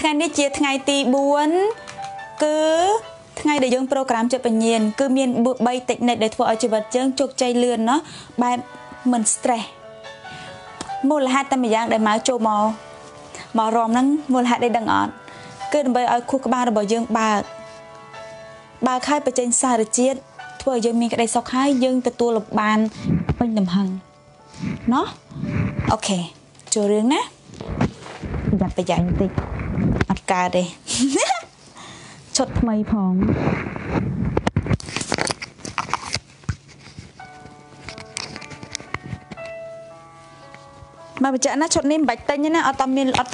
ថ្ងៃនេះជាថ្ងៃទី4គឺថ្ងៃដែលយើងប្រូក្រាមចិត្តបញ្ញាគឺមាន3 technique ដែលធ្វើឲ្យជីវិតយើងជោគជ័យលឿនเนาะបែបមិន stress មូលហេតុតែម្យ៉ាងដែលមកចូលមករំហ្នឹងមូលហេតុដែលដឹងអត់គឺដើម្បីឲ្យខួរក្បាលរបស់យើងបើកឲ្យបញ្ចេញសារជាតិធ្វើឲ្យយើងមានក្តីសុខហើយយើងទទួលបានពេញលំហឹងเนาะអូខេចូលរឿងណាយ៉ាប់ប្រយ័ត្នបន្តិចអត់កើតទេឈុតថ្មីផងមកបញ្ជាក់ណាឈុតនេះមិនបាច់ទិញទេណាអត់តមានលក់ទេ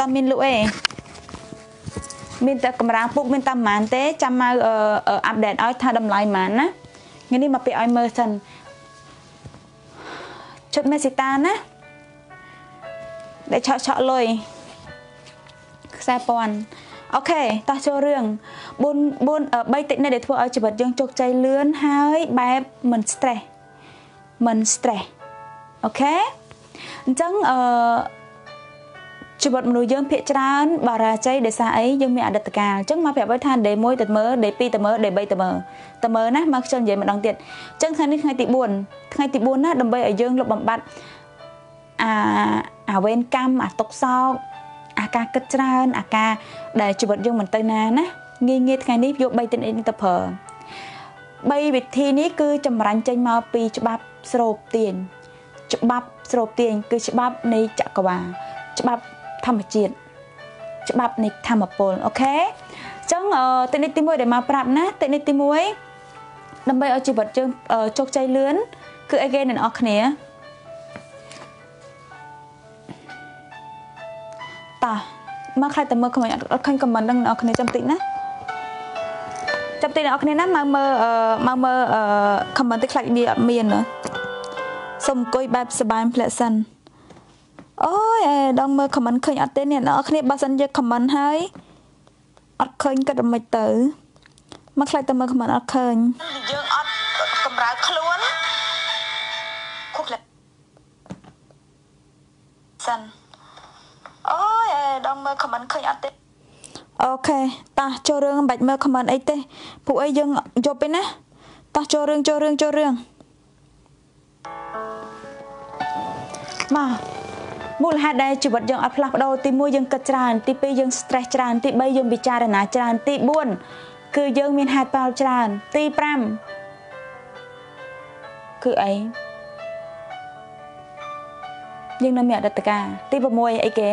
មានតែកម្រាស់ពុកមានតែប៉ុន្មានទេចាំមកអាប់ដេតឲ្យថាតម្លៃប៉ុន្មានណាថ្ងៃនេះមកពាក់ឲ្យមើលសិនឈុតមេស៊ីតាណាដែលឆក់លុយ40,000អូខេតោះចូលរឿង3 technique ដែលធ្វើឲ្យជីវិតយើងជោគជ័យលឿនហើយបែបមិន stress អូខេអញ្ចឹងជីវិតមនុស្សយើងភាគច្រើនបារាជ័យដោយសារអីយើងមានអតីតកាលអញ្ចឹងមកប្រាប់ឲ្យថា day 1ទៅមើល day 2ទៅមើល day 3ទៅមើលណាមកខ្ញុំនិយាយម្ដងទៀតអញ្ចឹងថ្ងៃនេះថ្ងៃទី4ណាដើម្បីឲ្យយើងលុបបំបាត់អាវេនកម្មអាទុកសោកអាការគិតច្រើនអាការដែលជីវិតយើងមិនទៅណាណាងាយថ្ងៃនេះយក3 technique នេះទៅប្រើ3វិធីនេះគឺចម្រាញ់ចេញមកពីច្បាប់ស្រូបទាញគឺច្បាប់នៃចក្រវាឡច្បាប់ធម្មជាតិច្បាប់នៃធម្មពលអូខេអញ្ចឹងtechniqueទី1ដែលមកប្រាប់ណាtechniqueទី1ដើម្បីឲ្យជីវិតយើងជោគជ័យលឿនគឺអីគេអ្នកនរគ្នាតោះមកខ្លាចតែមើលខមមិនអត់ឃើញខមមិនដល់អ្នកនរគ្នាចាំតិចណាចាំតិចអ្នកនរគ្នាណាមកមើលខមមិនតិចខ្លាចវាអត់មានសុំអង្គុយបែបសបាយផ្លែកសិនអូយដល់មើលខមមិនឃើញអត់ទេអ្នកនរគ្នាបើសិនជាខមមិនហើយអត់ឃើញគិតមិនទៅមកខ្លាចតែមើលខមមិនអត់ឃើញយើងអត់កម្រើខ្លួនខុសផ្លែសិនអូយដល់មើលខមមិនឃើញអត់ទេអូខេតោះចូលរឿងមិនបាច់មើលខមមិនអីទេពួកអីយើងយប់ទេណាតោះចូលរឿងមកមូលហេតុដែលជីវិតយើងអត់ផ្លាស់ប្ដូរទី1យើងគិតច្រើនទី2យើង stress ច្រើនទី3យើងពិចារណាច្រើនទី4គឺយើងមានហេតុផលច្រើនទី5គឺអីយើងនៅមានអតីតកាលទី6អីគេ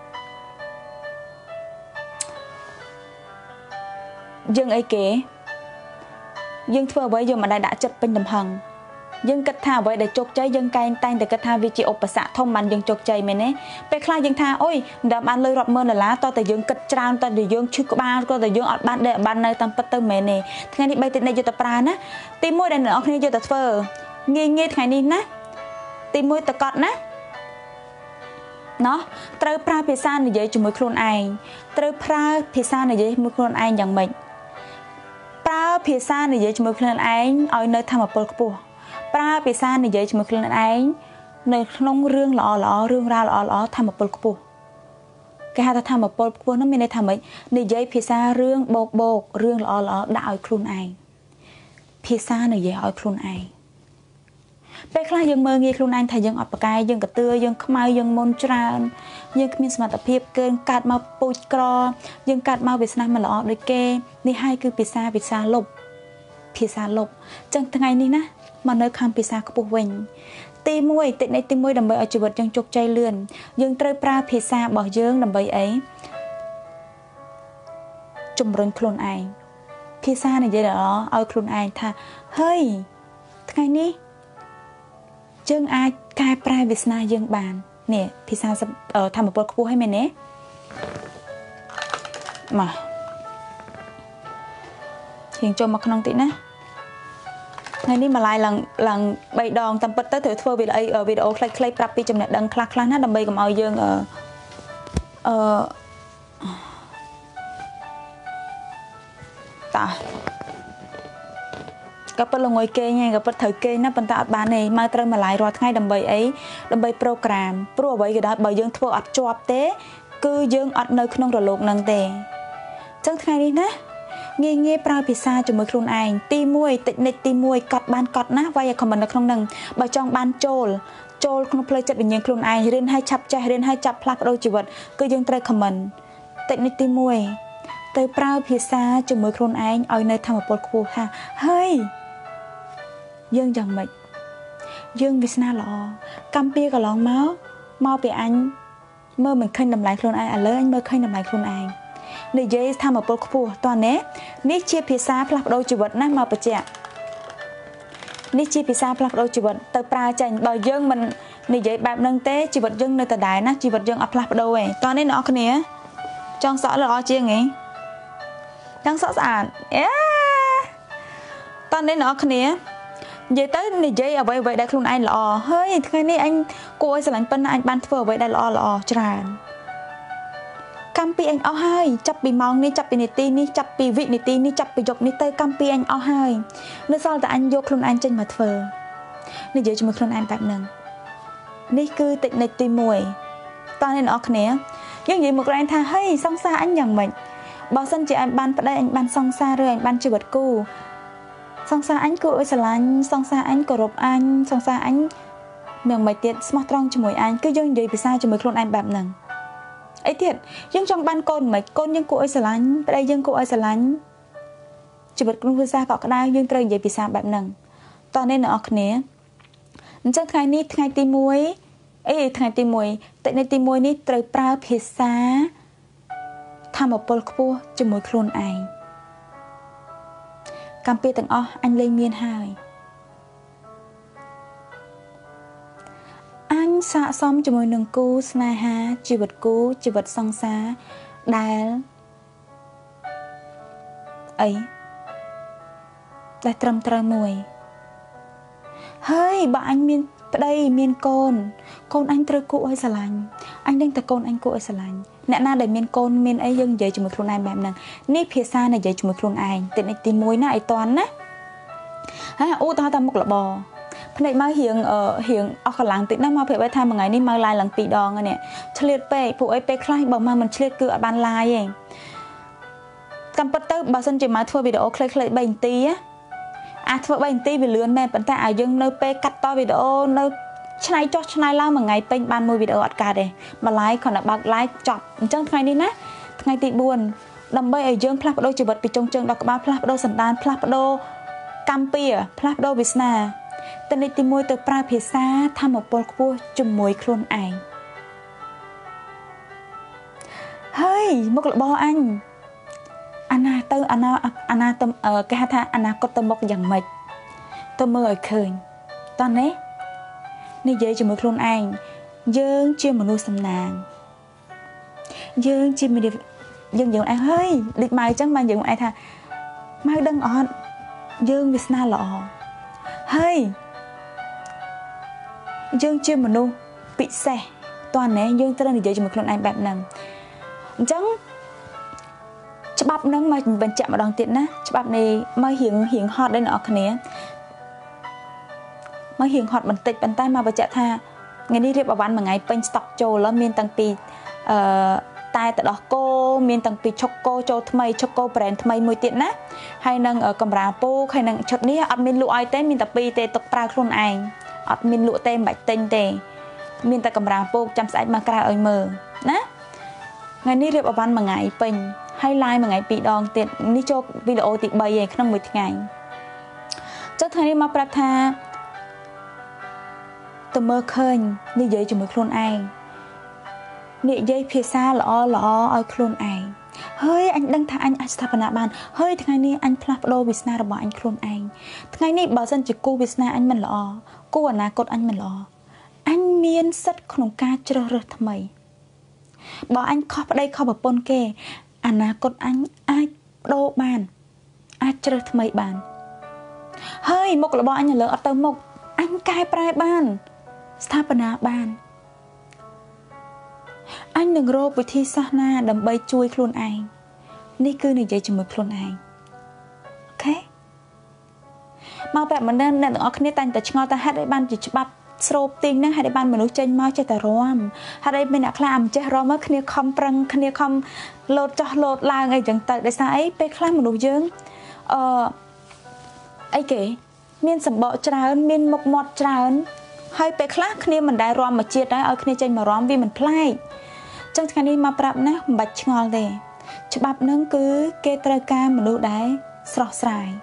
យើងអីគេយើងធ្វើអ្វីយើងមិនដែលដាក់ចិត្តពេញលំហឹងយើងគិតថាអ្វីដែលជោគជ័យយើងតែងតែគិតថាវាជាឧបសគ្គធំបានយើងជោគជ័យមែនទេពេលខ្លះយើងថាអូយមិនដល់បានលុយរាប់ម៉ឺនដុល្លារតតែយើងគិតច្រើនតតែយើងឈឺក្បាលក៏តែយើងអត់បាននៅតាមពិតទៅមែនទេថ្ងៃនេះ3 technique យកទៅប្រើណាទី1ដែលអ្នកនរគ្នាយកទៅធ្វើងាយថ្ងៃនេះណាទី1តកត់ណាណោះត្រូវប្រើភាសានិយាយជាមួយខ្លួនឯងត្រូវប្រើភាសានិយាយជាមួយខ្លួនឯងយ៉ាងម៉េចប្រើភាសានិយាយជាមួយខ្លួនឯងឲ្យនៅធម៌ពលខ្ពស់ប្រើភាសានិយាយជាមួយខ្លួនឯងនៅក្នុងរឿងល្អរឿងរ៉ាវល្អធម៌ពលខ្ពស់គេហៅថាធម៌ពលខ្ពស់នោះមានន័យថាម៉េចនិយាយភាសារឿងបោករឿងល្អដាក់ឲ្យខ្លួនឯងភាសានិយាយឲ្យខ្លួនឯងពេលខ្លះយើងមើលងាយខ្លួនឯងថាយើងអត់ប្រកែយើងកតឿយើងខ្មៅយើងមុនច្រើនយើងគ្មានសមត្ថភាពកើនកាត់មកពូជក្រយើងកាត់មកវាសនាមិនល្អដូចគេនេះហើយគឺភាសាលុបអញ្ចឹងថ្ងៃនេះណាមកនៅខាងភាសាខ្ពស់វិញទី1 techniqueទី1ដើម្បីឲ្យជីវិតយើងជោគជ័យលឿនយើងត្រូវប្រើភាសារបស់យើងដើម្បីអីជំរុញខ្លួនឯងភាសានិយាយល្អឲ្យខ្លួនឯងថាហើយថ្ងៃនេះយើងអាចកែប្រែវាសនាយើងបាននេះភាសាធម្មពលខ្ពស់ហើយមែនទេមកយើងចូលមកក្នុងតិចណាថ្ងៃនេះម្លាយឡើង3 ដងតាមពិតទៅត្រូវធ្វើវីដេអូខ្លីៗប្រាប់ពីចំណេះដឹងខ្លះណាដើម្បីកុំឲ្យយើងតាក៏ប៉ុតល្ងុយគេញ៉ៃក៏ប៉ុតត្រូវគេណាប៉ុន្តែអត់បានទេមកត្រូវម្លាយរាល់ថ្ងៃដើម្បីអីដើម្បីប្រូក្រាមព្រោះអ្វីក៏ដោយបើយើងធ្វើអត់ជាប់ទេ cứ dương ọt nơi không rổ lục nâng tề chẳng ngày đi ná nghe nghe prao phía xa cho mới khuôn ảnh ti muôi tịnh nịch ti muôi cọt ban cọt ná vay còn mình không nâng bà trong ban trôl không plei chất bình nhân khuôn ảnh riêng hai chập chạy riêng hai chập plak đôi chỉ vật cứ dương trai comment tịnh nịch ti muôi tới prao phía xa cho mới khuôn ảnh ở nơi tham một bột khu ha hơi dương chẳng mệt dương vì sao lọ cam pia cả lon máu mau về anh mơ mình khơi nằm lại khuôn ảnh à lớn anh mơ khơi nằm lại khuôn ảnh này dây tham một bột khu toàn nè nít chia phía xa plak đôi chỉ vật nát mau bật chẹt nít chia phía xa plak đôi chỉ vật tới prao chành bờ dương mình này dây bạp nâng té chỉ vật dương nơi tờ đài nát chỉ vật dương ở plak đôi toàn nè nó cái nè trong sọ là chia nghe đang sọ sạn toàn nè nó cái nè vậy tới này dây ở vậy vậy đại khuôn anh lọ hơi cái này anh cô ơi sao lạnh pân anh ban phở vậy đại lọ tràn campi anh ao hai chắp bị mong ní chắp bị nịt ní chắp bị vị nịt ní chắp bị dọc ní tây campi anh ao hai nơi sau là anh vô khuôn anh trên mặt phở này dây cho một khuôn anh bạc nâng ní cứ tịnh nịt tì mùi toàn nên ở khné nhưng vậy một anh tha hey song xa anh nhận mình bao sân chị anh ban đây anh ban song xa rồi anh ban chưa bật cu song xa anh cô ơi xà lạnh song xa anh cổ rộp anh song xa anh miệng mày tiệt smart trong cho mỗi anh cứ dương vậy vì sao cho mấy khuôn anh bạc nâng ấy thiệt nhưng trong ban côn mấy côn nhưng cô ơi xà lạnh đây nhưng cô ơi xà lạnh chỉ bật con vừa ra cọ cái đai nhưng trời vậy vì sao bạc nâng toàn nên ở khné chắc ngày ní ngày ti muối ấy ngày ti muối tại nên ti muối ní trời prao phía xa tham một bol cua cho mỗi khuôn ảnh cam pi tầng o anh lên miên hai anh xạ xong cho mỗi nương cu sna ha chỉ vật song xa đài ấy đài trầm mùi hơi bà anh miên đây miên côn anh trời cụ ơi xà lạnh anh đang tập côn anh cụ ơi xà lạnh nè na để miên côn miên ấy dân dậy cho một khuôn ai bẹp nè ní phía xa này dậy cho một khuôn ai tiện này tìm mối na ai toán á ha u ta một lọ bò này mà hiện ở khả năng tiện nó mà phải tham một ngày ní mà lại lần tỷ đòn rồi nè chliệt pe phụ ấy pe khai bảo mà mình chliệt cửa ban lai ấy cầm bắt tới bảo sân chỉ mà thua video khai bảy tí á thua bảy tí vì lươn mẹ vẫn tại ở dân nơi pe cắt to video nơi chai lao mà ngày pin ban môi video cả đây mà like còn là bạc like chọc chân ngày đi nè ngày tị buồn đầm bay ở dương plap đôi chỉ vật bị trong chân đọc ba plap đôi sần đan plap đôi campia plap đôi visna tên này tìm môi từ pra phía xa tham một bol cua chùm môi khuôn ảnh hơi một lọ bò anh Anna tâm ở cái tha Anna có tâm một dần mệt tôi mơ ở khơi toàn đấy ní dây cho một khuôn anh dương chưa mà nuôi sầm nàng dương chưa mà dương anh hơi địch mày chẳng mà dương ai tha mai đăng on dương visna lọ hơi dương chưa mà nuôi bị xe toàn này dương tới đây dây cho một khuôn anh bạc nằng chẳng bắp nâng mà mình chạm vào đòn tiện á bắp này mới hiện hot đây nọ cái mới hiện hot mình tịch bàn tay mà bà chạ tha ngày đi riêng bảo bán mà ngày pin stock châu là miền tăng pi tai tại đó cô miền tăng pi choco châu thay choco brand thay mùi tiện á hay nâng ở cầm rà po hay nâng chốt ní admin lụa ai tên miền tăng pi tê tục pra khuôn ảnh admin lụa tên bạch tinh tê miền tăng cầm rà po chăm sạch mà cà ở mờ ná ngày đi riêng bảo bán mà ngày pin hay like mà ngày bị đòn tiện ní cho video tiện bày về không 10 ngày chắc thay mà pra tha tôi mơ khơi như vậy cho một khuôn anh nị dây phía xa lọ ở khuôn anh hơi anh đăng thả anh Astapana ban hơi ngày nay anh plap đô Visna bỏ anh khuôn anh ngày nay bảo dân chỉ cô Visna anh mình lọ cô ở na cột anh mình lọ anh miên sắt không ca chờ rớt mày bỏ anh khó ở đây khó bảo pôn kê na cột anh ai đô bàn ai chờ mày bàn hơi một là bỏ anh lỡ ở tàu một anh cai prai ban Stapana ban anh đừng rô với thi sana đầm bay chui khuôn anh ní cứ này dạy cho một khuôn anh ok mà bạn mình đang ở khné tay ta ngó ta hát đấy ban chỉ bắp ស្រូបទីងហ្នឹងហើយបានមនុស្សចេញមកចេះតែរំហើយមានអ្នកខ្លះមិនចេះរំមកគ្នាខំប្រឹងគ្នាខំលោតចោះលោតឡើងអីចឹងទៅដោយសារអីពេលខ្លះមនុស្សយើងអីគេមានសម្បកច្រើនមានមុខមាត់ច្រើនហើយពេលខ្លះគ្នាមិនដែលរំមកជាតិដែរឲ្យគ្នាចេញមករំវាមិនប្លែកចឹងថ្ងៃនេះមកប្រាប់ណាមិនបាច់ឆ្ងល់ទេច្បាប់ហ្នឹងគឺគេត្រូវការមនុស្សដែរស្រស់ស្រាយ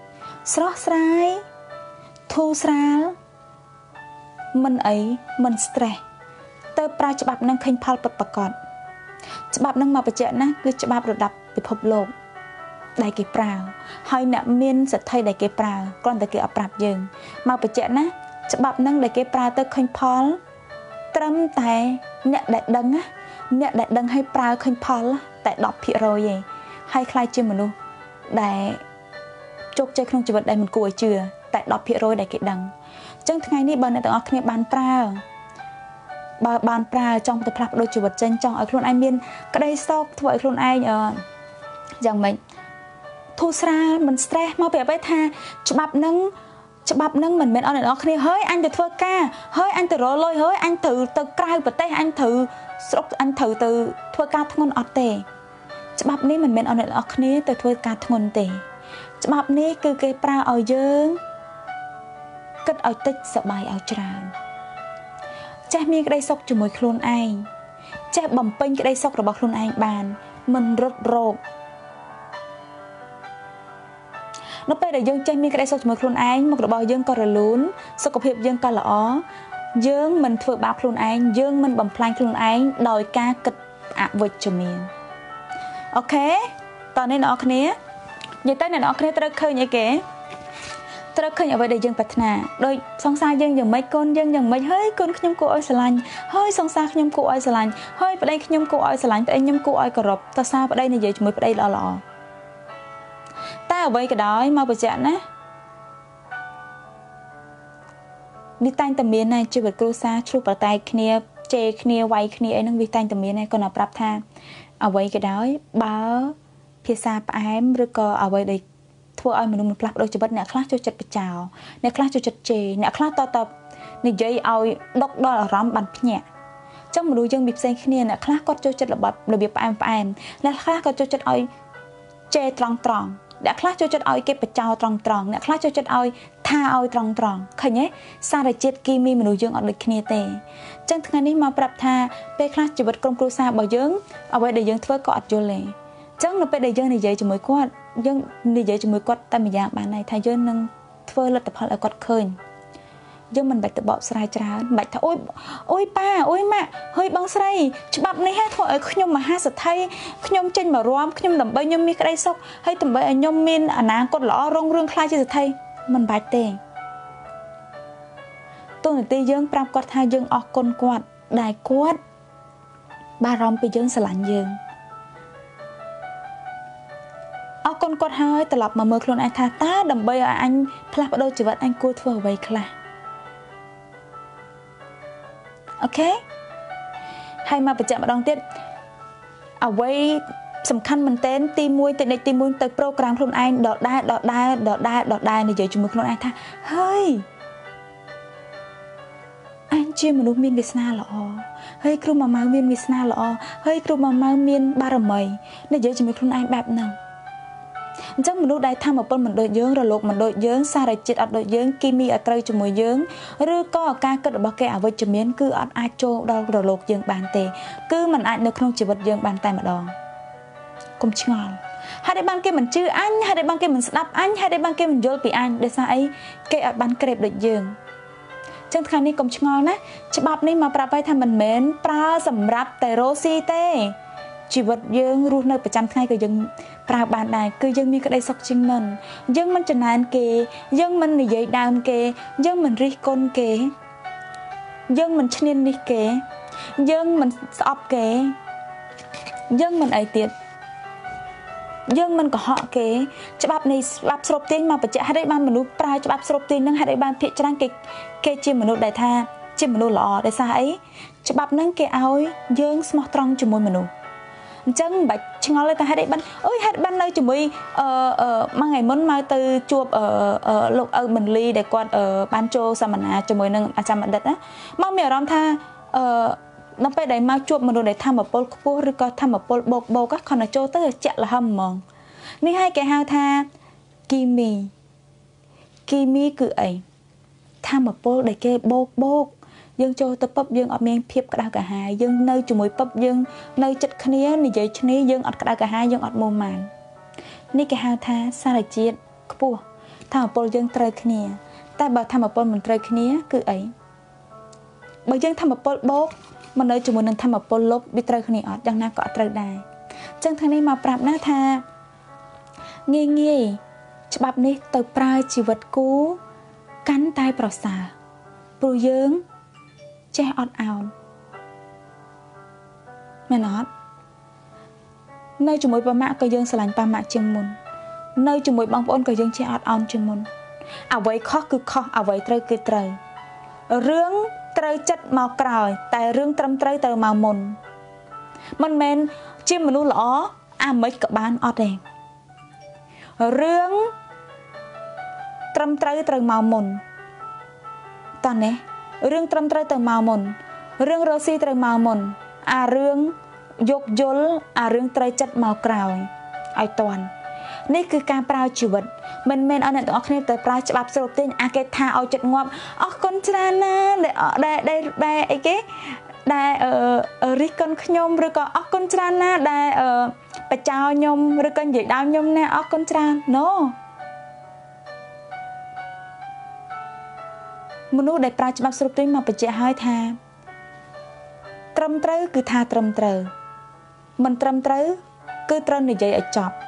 ធូរស្រាលមិនអីមិន stress ទៅប្រើច្បាប់ហ្នឹងឃើញផលពិតប្រាកដច្បាប់ហ្នឹងមកបញ្ជាក់ណាគឺច្បាប់ระดับពិភពលោកដែលគេប្រើហើយអ្នកមានសិទ្ធិដែលគេប្រើគ្រាន់តែគេអត់ប្រាប់យើងមកបញ្ជាក់ណាច្បាប់ហ្នឹងដែលគេប្រើទៅឃើញផលត្រឹមតែអ្នកដែលដឹងណាអ្នកដែលដឹងឲ្យប្រើឃើញផលតែ 10% ឯងហើយខ្លាចជាមនុស្សដែលជោគជ័យក្នុងជីវិតដែលមិនគួរឲ្យជឿតែ 10% ដែលគេដឹងអញ្ចឹងថ្ងៃនេះបើអ្នកទាំងអស់គ្នាបានប្រើចង់ទៅផ្លាស់ប្ដូរជីវិតចេញចង់ឲ្យខ្លួនឯងមានក្តីសោកធ្វើឲ្យខ្លួនឯងយ៉ាងម៉េចធូរស្រាលមិន stress មកពីអ្វីថាច្បាប់ហ្នឹងមិនមែនអស់អ្នកនរគ្នាហើយអញទៅធ្វើការហើយអញទៅរកលុយហើយអញទៅក្រៅប្រទេសអញត្រូវស្រុកអញត្រូវទៅធ្វើការធ្ងន់អត់ទេច្បាប់នេះមិនមែនអស់អ្នកនរគ្នាទៅធ្វើការធ្ងន់ទេច្បាប់នេះគឺគេប្រើឲ្យយើងគិតឲ្យតិចសប្បាយឲ្យច្រើនចេះមានក្តីសុខជាមួយខ្លួនឯងចេះបំពេញក្តីសុខរបស់ខ្លួនឯងបានមិនរត់រោគនៅពេលដែលយើងចេះមានក្តីសុខជាមួយខ្លួនឯងមុខរបស់យើងក៏រលូនសុខភាពយើងក៏ល្អយើងមិនធ្វើបាបខ្លួនឯងយើងមិនបំផ្លាញខ្លួនឯងដោយការគិតអវិជ្ជមានអូខេតើអ្នកនរគ្នានិយាយទៅអ្នកនរគ្នាត្រូវឃើញអីគេត្រូវឃើញអ្វីដែលយើងប្រាថ្នាដោយសង្សារយើងយ៉ាងម៉េចកូនយើងយ៉ាងម៉េចហើយកូនខ្ញុំគួរឲ្យស្រឡាញ់ហើយសង្សារខ្ញុំគួរឲ្យស្រឡាញ់ហើយប្តីខ្ញុំគួរឲ្យស្រឡាញ់ប្តីខ្ញុំគួរឲ្យគោរពតើសារប្តីនិយាយជាមួយប្តីល្អតែអ្វីក៏ដោយមកបញ្ជាក់ណានេះតែងតែមានណាជីវិតគ្រួសារឆ្លុះប្រតែកគ្នាជេរគ្នាវាយគ្នាអីហ្នឹងវាតែងតែមានណាគាត់ណាប្រាប់ថាអ្វីក៏ដោយបើភាសាផ្អែមឬក៏អ្វីដែលធ្វើឲ្យមនុស្សមិនផ្លាស់ប្ដូរជីវិតអ្នកខ្លះចូលចិត្តបចោអ្នកខ្លះចូលចិត្តជេរអ្នកខ្លះតនិយាយឲ្យដុកដល់អារម្មណ៍បានភ្ញាក់អញ្ចឹងមនុស្សយើងមានផ្សេងគ្នាអ្នកខ្លះគាត់ចូលចិត្តរបៀបផ្អែមអ្នកខ្លះក៏ចូលចិត្តឲ្យជេរត្រង់អ្នកខ្លះចូលចិត្តឲ្យគេបចោត្រង់អ្នកខ្លះចូលចិត្តឲ្យថាឲ្យត្រង់ឃើញទេសារជាតិគីមីមនុស្សយើងអត់ដូចគ្នាទេអញ្ចឹងថ្ងៃនេះមកប្រាប់ថាពេលខ្លះជីវិតក្រុមគ្រួសាររបស់យើងអ្វីដែលយើងធ្វើក៏អត់យល់ទេអញ្ចឹងនៅពេលដែលយើងនិយាយជាមួយគាត់យើងនិយាយជាមួយគាត់តែម្យ៉ាងបានហើយថាយើងនឹងធ្វើលទ្ធផលឲ្យគាត់ឃើញយើងមិនបាច់ទៅបកស្រាយច្រើនមិនបាច់ថាអូយប៉ាអូយម៉ាក់ហើយបងស្រីច្បាប់នេះធ្វើឲ្យខ្ញុំមហាសេដ្ឋីខ្ញុំចេញមករំខ្ញុំដើម្បីខ្ញុំមានក្តីសុខហើយដើម្បីឲ្យខ្ញុំមានអនាគតល្អរុងរឿងខ្លាចជាសេដ្ឋីមិនបាច់ទេទូនាទីយើងប្រាប់គាត់ថាយើងអរគុណគាត់ដែលគាត់បារម្ភពីយើងស្រឡាញ់យើងអរគុណគាត់ហើយត្រឡប់មកមើលខ្លួនឯងថាតើដើម្បីឲ្យអញផ្លាស់ប្ដូរជីវិតអញគួរធ្វើអ្វីខ្លះអូខេហើយមកបញ្ជាក់ម្ដងទៀតអ្វីសំខាន់មែនទែនទី1 technique ទី1ទៅ program ខ្លួនឯងដដែលនិយាយជាមួយខ្លួនឯងថាហើយអញជាមនុស្សមានវាសនាល្អហើយគ្រូម៉ាម៉ៅមានវាសនាល្អហើយគ្រូម៉ាម៉ៅមានបារមីនិយាយជាមួយខ្លួនឯងបែបហ្នឹងអញ្ចឹងមនុស្សដែលថាមពលមិនដូចយើងរលកមិនដូចយើងសារជាតិអត់ដូចយើងគីមីអត់ត្រូវជាមួយយើងឬក៏ការគិតរបស់គេអវិជ្ជមានគឺអត់អាចចូលដល់រលកយើងបានទេគឺมันអាចនៅក្នុងជីវិតយើងបានតែម្ដងកុំឆ្ងល់ហើយដែលបានគេមិនជឿអញហើយដែលបានគេមិនស្ដាប់អញហើយដែលបានគេមិនយល់ពីអញដោយសារអីគេអត់បានក្រេបដូចយើងអញ្ចឹងថ្ងៃនេះកុំឆ្ងល់ណាច្បាប់នេះមកប្រាប់ឲ្យថាមិនមែនប្រើសម្រាប់តែរស់ស៊ីទេជីវិតយើងរស់នៅប្រចាំថ្ងៃក៏យើងប្រើបានដែរគឺយើងមានក្តីសុខជាងមុនយើងមិនចំណានគេយើងមិននិយាយដើមគេយើងមិនរិះគន់គេយើងមិនឈ្នានីសគេយើងមិនស្អប់គេយើងមិនអីទៀតយើងមិនកុហកគេច្បាប់នេះច្បាប់ស្រូបទាញមកបញ្ជាក់ហេតុអីបានមនុស្សប្រើច្បាប់ស្រូបទាញនឹងហេតុអីបានភាគច្រើនគេជាមនុស្សដែលថាជាមនុស្សល្អដោយសារអីច្បាប់ហ្នឹងគេឲ្យយើងស្មោះត្រង់ជាមួយមនុស្ស chẳng bạch ngó lên ta hai đấy ban ơi hai ban nơi chúng mình mang ngày muốn mai từ chuột lục mình ly để quạt ban châu sao mà chúng mình nâng chăm mặt đất á mang mèo rom tha nó phải đầy mau chuột mà đồ để tham một pol cua rồi có tham một pol bồ các con ở châu tới chẹt là hầm mòn ní hai cái hao tha kimi cứ ấy tham một pol để cái bồ dương châu tập bắp dương ở miền phiệp cả đào cả hai dương nơi chùm mùi bắp dương nơi chật khné này giấy khné dương ở cả đào cả hai dương ở mồm màn ní cái hao tha sao lại chết cua tham một pol dương trời khné ta bảo tham một pol mình trời khné cứ ấy bởi dương tham một pol bồ mà nơi chùm mùi nên tham một pol lốp bị trời khné ở đằng nào có trời đài chân thằng này mà prap ná tha nghe chụp ní từ prai chỉ vật cú cắn tay bảo xà bùi dương che ọt ảo mẹ nói nơi chúng mối ba mạ có dương sờ lạnh ba mạ chừng mồn nơi chúng mối băng bồn có dương che ọt ảo chừng mồn à vậy khó cứ khó à vậy trời cứ trời rương trời chất màu còi tại rương trâm trời từ màu mồn mình men chim mình nu lỏ à mấy các bạn ọt đèn rương trâm trời từ màu mồn toàn nè rương trâm trời từ màu mồn rương rosi từ màu mồn à rương dục dối à rương trời chất màu còi ai toànนี่คือการปราชีวิตมันเมนเอาเนี่ยตัวนี้แต่ปราฉบับสรุปที่อาเกธาเอาจัดงบคนชรานะได้ไอ้เก๋ได้ริกันขยมหรือก็คนชรานะได้ประเจ้ายมหรือกันใหญ่ดาวยมเนี่ยคนชราโนมนุษย์ได้ปราฉบับสรุปที่มาประเจ้าให้ทาตรมเตอคือทาตรมเตอมันตรมเตอคือตรมในใจจบ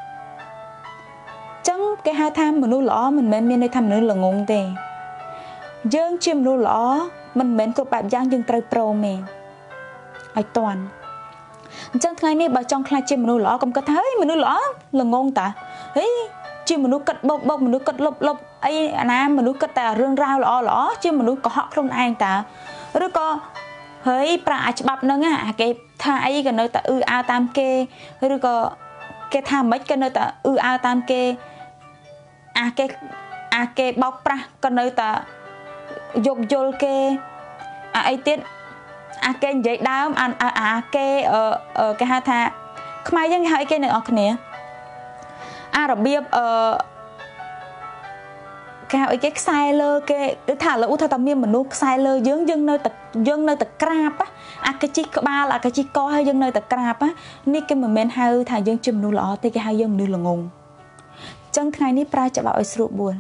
cái hai tham mình nuôi lỏ mình menในtham nữa là ngôn tề dương chim nuôi lỏ mình men cột bạc giang dương trời pro mè ai toàn chẳng ngày này bà trong khai chim nuôi lỏ cũng có thấy mình nuôi lỏ là ngôn ta ấy chim mình nuôi cất bốc mình nuôi cất lộc ấy nam mình nuôi cất ta rương rau lỏ chim mình nuôi có họ không ai ta rồi có ấy pra bắp nó ngã cái tha ấy cái nơi ta ao tam kê rồi có cái tha mấy cái nơi ta ao tam kê cái bọc ra còn nơi ta dục dồn cái ấy tiết cái giấy đám cái cái hai tha không ai dân hai cái này ở nè rồi biết cái cái sai lơ cái thả là u thà tầm miên mình nuốt sai lơ dân nơi ta crap á cái chi ba là cái chi co hay dân nơi ta crap á ní cái mình men hai thà dân chim nuốt lọ thì cái hai dân nuốt là ngùng chân ngày ní praจะbảo sụp buồn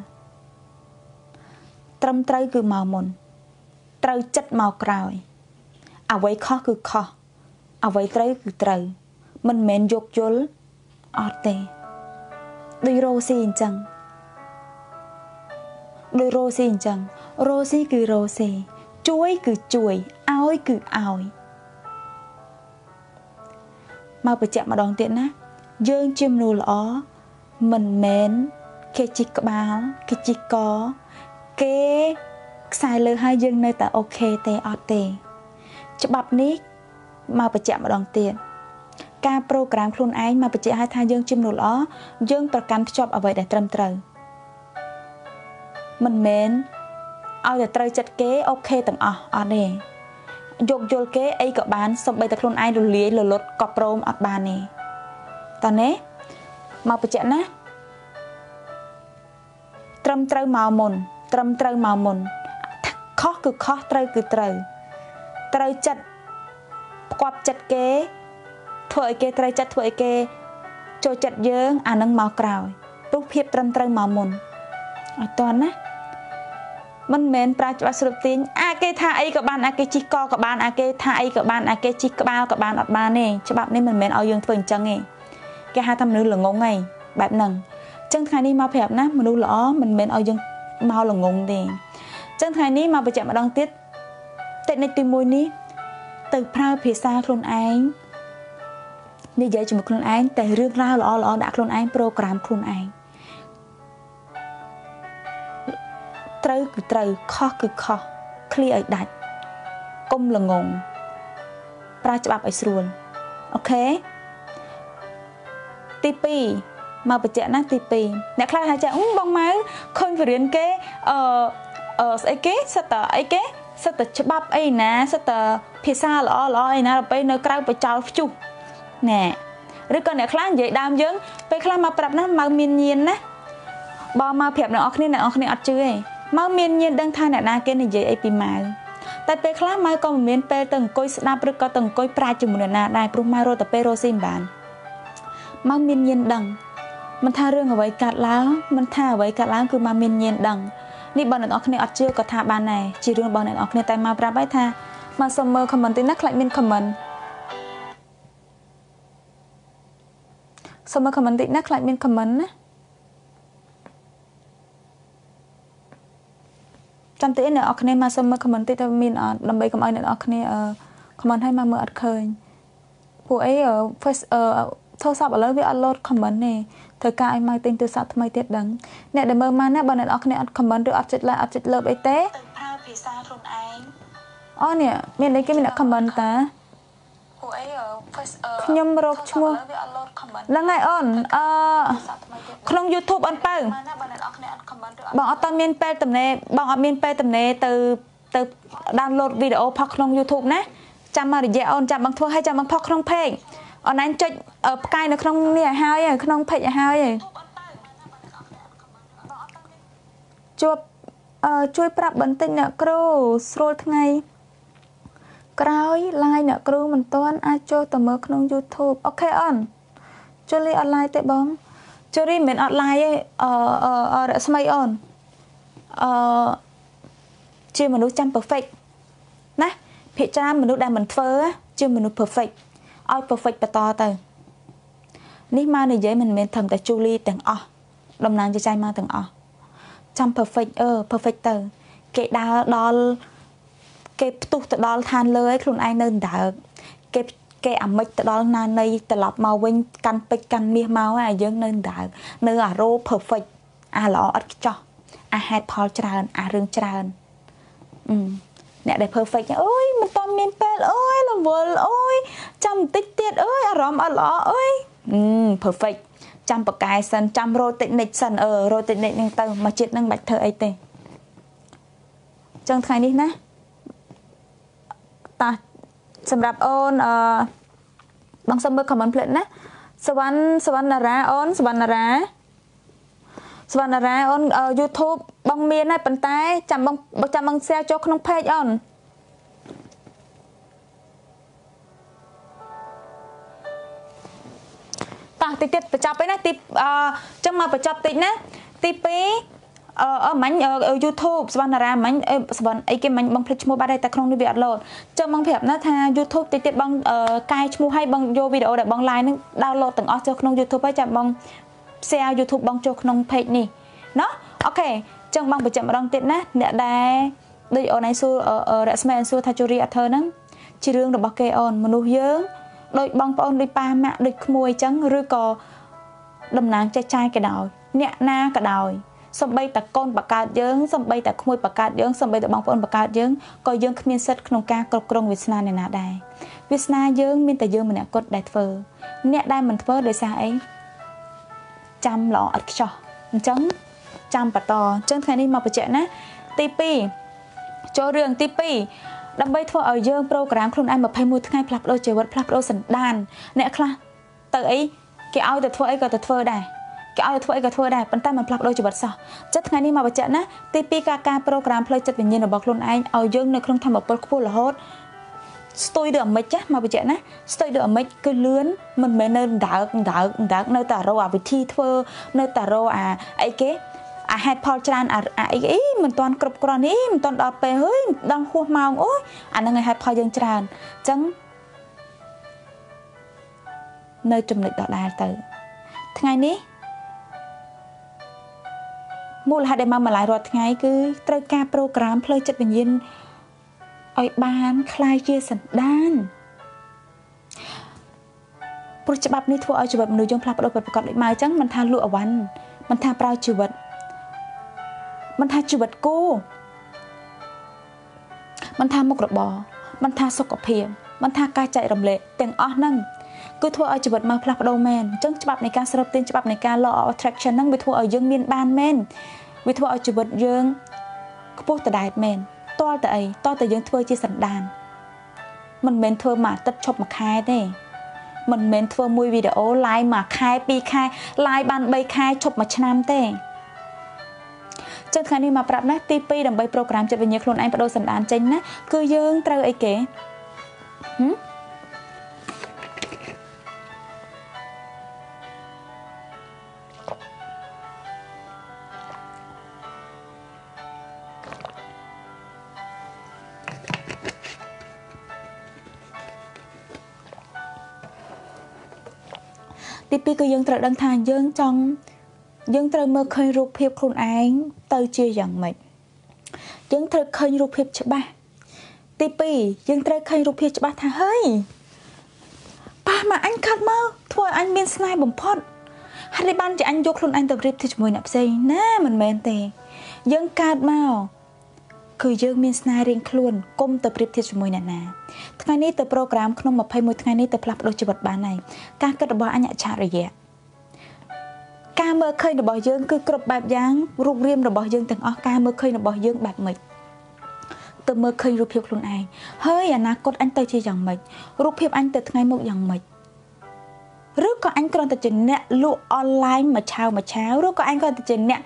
trâm trời cứ màu mồn trời chất màu còi à vậy khó cứ khó à vậy trời cứ trời mình men dục dối ọt tê đôi rosi chẳng đôi rosi chẳng rosi cứ rosi chuối cứ chuối áo cứ áo mà phải chạm mà đòn tiện á dương chim nụ lỏ mình mến cái chỉ có báo cái chỉ có cái sai lơ hai dân nơi ta ok tê ọt tê cho bập nít mà phải chạm vào đòn tiền ca program khuôn ánh mà phải chạy hai thai dân chim nụ ló dânประกัน job ở vậy để trầm trời mình mến ao để trời chặt kế ok tầng ở đây dục dồn kế ấy các bạn xong bây giờ khuôn ánh đồ lý lột lột cọp rôm ở bàn này tao nế mà phải chạy ná trầm trời màu mồn khó cứ khó trời cứ trời chặt quặp chặt kế thôi cái trời chặt thôi cái cho chặt dương nâng màu cào lúc hiệp trầm trời màu mồn toàn á mình men pra cho sụp tin cái tha ấy các bạn cái chi co các bạn cái tha ấy các bạn cái chi bao các bạn ở bàn này cho bạn nên mình men ao dương phần chân này cái hai thằng nữ là ngôn ngày bạn nằng chân thay đi mau phèp ná mình đu lõ mình men ao dương mau là ngôn thì chân thay ní mà phải chạm vào đăng tiết tệ này tùy môi ní từ prao phía xa khuôn ánh như vậy chỉ một khuôn ánh tại rương rau lõ đã khuôn ánh program khuôn ánh trời cứ trời khó clear đặt công là ngôn pra cho bạp ấy xuân ok ទី2មកបញ្ជាក់ណាទី2អ្នកខ្លះថាចាបងម៉ៅឃើញបរៀនគេស្អីគេសិតតអីគេសិតតច្បាប់អីណាសិតតភាសាល្អអីណាទៅពេលនៅក្រៅបចោលភ្ជុះណែឬក៏អ្នកខ្លះនិយាយដើមយើងពេលខ្លះមកប្រាប់ណាម៉ៅមានញៀនណាបើមកប្រាប់អ្នកនរគ្នាអ្នកនរគ្នាអត់ជឿទេម៉ៅមានញៀនដឹងថាអ្នកណាគេនិយាយអីពីម៉ៅតែពេលខ្លះម៉ៅក៏មិនមានពេលទៅអង្គុយស្ដាប់ឬក៏ទៅអង្គុយប្រាជ្ញជាមួយអ្នកណាដែរព្រោះម៉ៅរត់តែពេលរស់ស៊ីមិនបានម៉ៅមានញៀនដឹងមិនថារឿងអ្វីកាត់ឡើងមិនថាអ្វីកាត់ឡើងគឺម៉ៅមានញៀនដឹងនេះបងអ្នកនរគ្នាអត់ជឿក៏ថាបានដែរជារឿងបងអ្នកនរគ្នាតែម៉ៅប្រាប់ឲ្យថាម៉ៅសុំមើល comment តិចណាខ្លាចមាន comment សុំមើល comment តិចណាខ្លាចមាន comment ណាចាំតិចអ្នកនរគ្នាមកសុំមើល comment តិចទៅមានអត់ដើម្បីកុំឲ្យអ្នកនរគ្នាcomment ឲ្យមកមើលអត់ឃើញពួកអី face โทรศัพท์ឥឡូវវាអត់ load comment ទេត្រូវការឲ្យមកទិញទូរស័ព្ទថ្មីទៀតដឹងអ្នកដែលមើលមកណាបើអ្នកនរគ្នាអត់ comment ឬអត់ចុច like អត់ចុច love អីទេប្រើភាសាខ្លួនឯងអូនេះមានអីគេមានអ្នក comment តាពួកអី face ខ្ញុំរកឈ្មោះហ្នឹងហើយអូនក្នុង YouTube អូនបើបងអត់តមានពេលទំនេរបងអត់មានពេលទំនេរទៅ download វីដេអូផុសក្នុង YouTube ណាចាំមករយៈអូនចាំបងធ្វើឲ្យចាំបងផុសក្នុង page អូនឯងចុចផ្កាយនៅក្នុងនេះឲ្យហើយក្នុង page ឲ្យហើយជួយប្រាប់បន្តិចអ្នកគ្រូស្រួលថ្ងៃក្រោយ live អ្នកគ្រូមិនទាន់អាចចូលទៅមើលក្នុង YouTube អូខេអូនជូលីអនឡាញទេបងជូលីមិនអត់ live ទេរស្មីអូនជាមនុស្សចាំ perfect ណាភាគច្រើនមនុស្សដែលមិនធ្វើជាមនុស្ស perfect ឲ្យ perfect បន្តទៅនេះមកនិយាយមិនមែនត្រឹមតែជូលីទាំងអស់តំណាងជាចៃមកទាំងអស់ចាំ perfect perfect ទៅគេដើរដល់គេផ្ទុះទៅដល់ឋានលើឲ្យខ្លួនឯងនៅដើកគេអាមិចទៅដល់ណានៃត្រឡប់មកវិញកាន់ពេជ្រកាន់មាសមកហើយយើងនៅដើកនៅអារោ perfect អាល្អឥតខ្ចោះអាហេតុផលច្រើនអារឿងច្រើនអ្នកដែល perfect អើយមិនតាន់មានពេលអើយរវល់អើយចាំបន្តិចទៀតអើយអារម្មណ៍អត់ល្អអើយperfect ចាំបកែសិនចាំរោតិចនិចសិនរោតិចនិចនឹងទៅមកជាតិនឹងបាច់ធ្វើអីទេចឹងថ្ងៃនេះណាតាសម្រាប់អូនបងសុំមើល comment ផ្លេតណាសវណ្ណារាអូនសវណ្ណារាអូនYouTube បងមានហើយប៉ុន្តែចាំបង share ចូលក្នុង page អូនតោះតិចទៀតបញ្ចប់ឯណាទីចឹងមកបញ្ចប់តិចណាទី2មិញ YouTube សវណ្ណារាមិញសវណ្ណអីគេមិញបងភ្លេចឈ្មោះបាត់ហើយតែក្នុងនេះវាអត់ load ចឹងបងប្រាប់ណាថា YouTube តិចទៀតបងកែឈ្មោះឲ្យបងយកវីដេអូដែលបង live ហ្នឹង download ទាំងអស់ចូលក្នុង YouTube ហើយចាំបង share YouTube បងចូលក្នុង page នេះណោះអូខេចឹងបងបញ្ជាក់ម្ដងទៀតណាអ្នកដែលដូចអូនឯងសួររស្មីសួរថាជូរីអត់ធ្វើហ្នឹងជារឿងរបស់គេអូនមនុស្សយើងដូចបងប្អូនដូចប៉ាម៉ាក់ដូចក្មួយចឹងឬក៏តំណាងចេះចាយក៏ដោយអ្នកណាក៏ដោយសំបីតកូនបកើតយើងសំបីតក្មួយបកើតយើងសំបីតបងប្អូនបកើតយើងក៏យើងគ្មានសិទ្ធិក្នុងការគ្រប់គ្រងវាសនាអ្នកណាដែរវាសនាយើងមានតែយើងម្នាក់គត់ដែលធ្វើអ្នកដែលមិនធ្វើដោយសារអីចាំល្អឥតខ្ចោះអញ្ចឹងចាំបន្តអញ្ចឹងថ្ងៃនេះមកបញ្ជាក់ណាទី2ចូលរឿងទី2ដើម្បីធ្វើឲ្យយើងប្រូក្រាមខ្លួនឯង21ថ្ងៃផ្លាស់ប្ដូរជីវិតផ្លាស់ប្ដូរសន្តានអ្នកខ្លះទៅអីគេឲ្យទៅធ្វើអីក៏ទៅធ្វើដែរគេឲ្យទៅធ្វើអីក៏ធ្វើដែរប៉ុន្តែមិនផ្លាស់ប្ដូរជីវិតសោះចិត្តថ្ងៃនេះមកបញ្ជាក់ណាទី2ការប្រូក្រាមផ្លូវចិត្តវិញ្ញាណរបស់ខ្លួនឯងឲ្យយើងនៅក្នុងធម៌ពលខ្ពស់រហូតស្ទុយដូចអាមិចចាស់មកបញ្ជាក់ណាស្ទុយដូចអាមិចគឺលឿនមិនមែននៅដើកនៅតែរកអាវិធីធ្វើនៅតែរកអាអីគេអាហេតុផលច្រើនអីមិនទាន់គ្រប់គ្រាន់នេះមិនទាន់ដល់ពេលហើយដល់ហួសម៉ោងអូយអាហ្នឹងឯងហេតុផលយើងច្រើនអញ្ចឹងនៅចំណុចដដែលទៅថ្ងៃនេះមូលហេតុដែលមកម្លាយរាល់ថ្ងៃគឺត្រូវការប្រូក្រាមផ្លូវចិត្តវិញ្ញាណឲ្យបានคล้ายជាសន្តានព្រោះច្បាប់នេះធ្វើឲ្យជីវិតមនុស្សយើងផ្លាស់ប្ដូរប្រកបដោយម៉ៅអញ្ចឹងមិនថាលក់អវ៉ាន់មិនថាប្រើជីវិតមិនថាជីវិតគូមិនថាមុខរបរមិនថាសុខភាពមិនថាការចែករំលែកទាំងអស់ហ្នឹង cứ thua ở chụp mà plug đầu men chẳng chụp này ca sập tên chụp này ca law of attraction năng bị thua ở dương miền ban men bị thua ở chụp dương bố tự đại men to từ dương thua chia sẵn đàn mình men thua mà tất chụp mà khai thế mình men thua mùi video like mà khai pi khai like ban bay khai chụp mà chăm thế chẳng khả năng mà prap nát TP đầm bay program cho về nhiềuខ្លួនanh bắt đầu sẵn đàn tranh nè cứ dương trâu ấy kể TP cứ dương trâu đăng thang dương trong dương trâu mơ khơi rụp hiệpខ្លួនanh tới chia dạng mệt dương trâu khơi rụp hiệp cho ba TP dương trâu khơi rụp hiệp cho ba thà hơi ba mà anh khát mơ thôi anh miên snai bấm pot hay đi ban chỉ anh vôខ្លួនanh tập rip thì mùi nạp dây nè mình mền tè dương khát mơคือយើងមានស្នេហ៍រៀងខ្លួនគុំទៅប្រៀបធៀបជាមួយអ្នកណាថ្ងៃនេះទៅប្រូក្រាមក្នុង21ថ្ងៃនេះទៅផ្លាស់ប្ដូរជីវិតបានហើយការគិតរបស់អញ្ញឆរិយៈការមើលឃើញរបស់យើងគឺគ្រប់បែបយ៉ាងរូបរាងរបស់យើងទាំងអស់ការមើលឃើញរបស់យើងបែបម៉េចទៅមើលឃើញរូបភាពខ្លួនឯងហើយអនាគតអញទៅជាយ៉ាងម៉េចរូបភាពអញទៅថ្ងៃមុខយ៉ាងម៉េចឬក៏អញគ្រាន់តែជាអ្នកលក់អនឡាញមួយឆាវឬក៏អញគ្រាន់តែជាអ្នក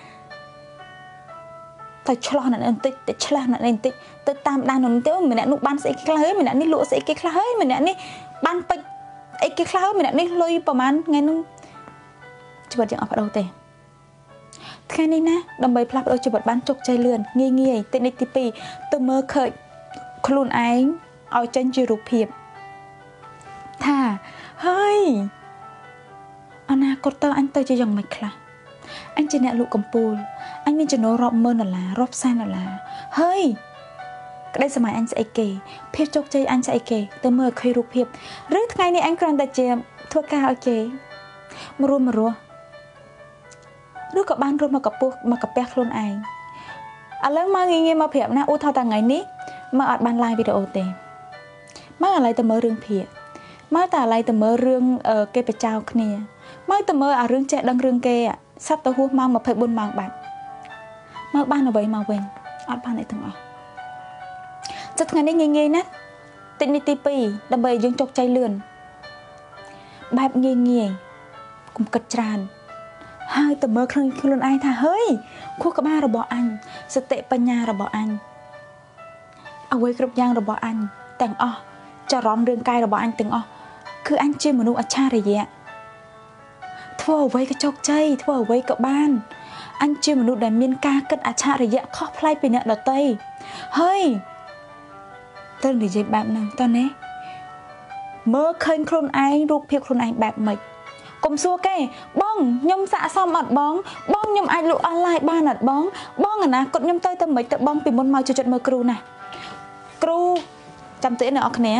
តែឆ្លោះអ្នកនេះបន្តិចតែឆ្លាស់អ្នកនេះបន្តិចទៅតាមដាននោះទៅម្នាក់នោះបានស្អីខ្លះហើយម្នាក់នេះលក់ស្អីគេខ្លះហើយម្នាក់នេះបានពេជ្រអីគេខ្លះហើយម្នាក់នេះលុយប្រហែលថ្ងៃនោះជីវិតយើងអត់បដូរទេថ្ងៃនេះណាដើម្បីផ្លាស់ប្ដូរជីវិតបានជោគជ័យលឿនងាយតិចទី2ទៅមើលឃើញខ្លួនឯងឲ្យចេញជារូបភាពថាហើយអនាគតតើអញទៅជាយ៉ាងម៉េចខ្លះអញជាអ្នកលក់កំពូលអញមានចំណូលរាប់ម៉ឺនដុល្លាររាប់សែនដុល្លារហើយក្តីសម័យអញស្អីគេភាពជោគជ័យអញស្អីគេទៅមើលឃើញរូបភាពឬថ្ងៃនេះអញគ្រាន់តែជាធ្វើការឲ្យគេមករស់ឬក៏បានរត់មកកពស់មកកាពះខ្លួនឯងឥឡូវមកងាយមកប្រាប់ណាឧទាហរណ៍តែថ្ងៃនេះមកអត់បាន live វីដេអូទេមកឥឡូវទៅមើលរឿងភាគមកតែឥឡូវទៅមើលរឿងគេប្រចោលគ្នាមកទៅមើលអារឿងចេះដឹងរឿងគេសັບទៅហួសម៉ោង24ម៉ោងបាត់មកបានអ្វីមកវិញអត់បានអីទាំងអស់ចិត្តថ្ងៃនេះងាយណាស់តិចនេះទី2ដើម្បីយើងជោគជ័យលឿនបែបងាយកុំគិតច្រើនហើយទៅមើលខ្លួនឯងថាហើយខួរក្បាលរបស់អញសតិបញ្ញារបស់អញអ្វីគ្រប់យ៉ាងរបស់អញទាំងអស់ចរន្តរឿងកាយរបស់អញទាំងអស់គឺអញជាមនុស្សអច្ឆរិយៈធ្វើអ្វីក៏ជោគជ័យធ្វើអ្វីក៏បានអញជាមនុស្សដែលមានការគិតអច្ឆរិយៈខុសប្លែកពីអ្នកដទៃហើយទៅនិយាយបែបហ្នឹងតើណាមើលឃើញខ្លួនឯងរូបភាពខ្លួនឯងបែបម៉េចកុំសួរគេបងខ្ញុំស័ក្តិសមអត់បងខ្ញុំអាចលក់អនឡាញបានអត់បងអនាគតខ្ញុំទៅមិនទៅបងពីមុនមកជួយចិត្តមើលគ្រូណាគ្រូចាំតិចអ្នកនរគ្នា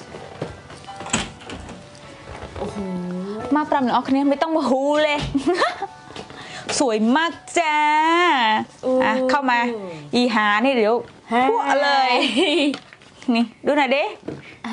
អូហូមកប្រាប់អ្នកនរគ្នាមិនต้องมาហ៊ូទេสวยมากจ้าเข้ามาอีหานี่เดี๋ยวพวกเลยนี่ดูหน่อยดิไฮ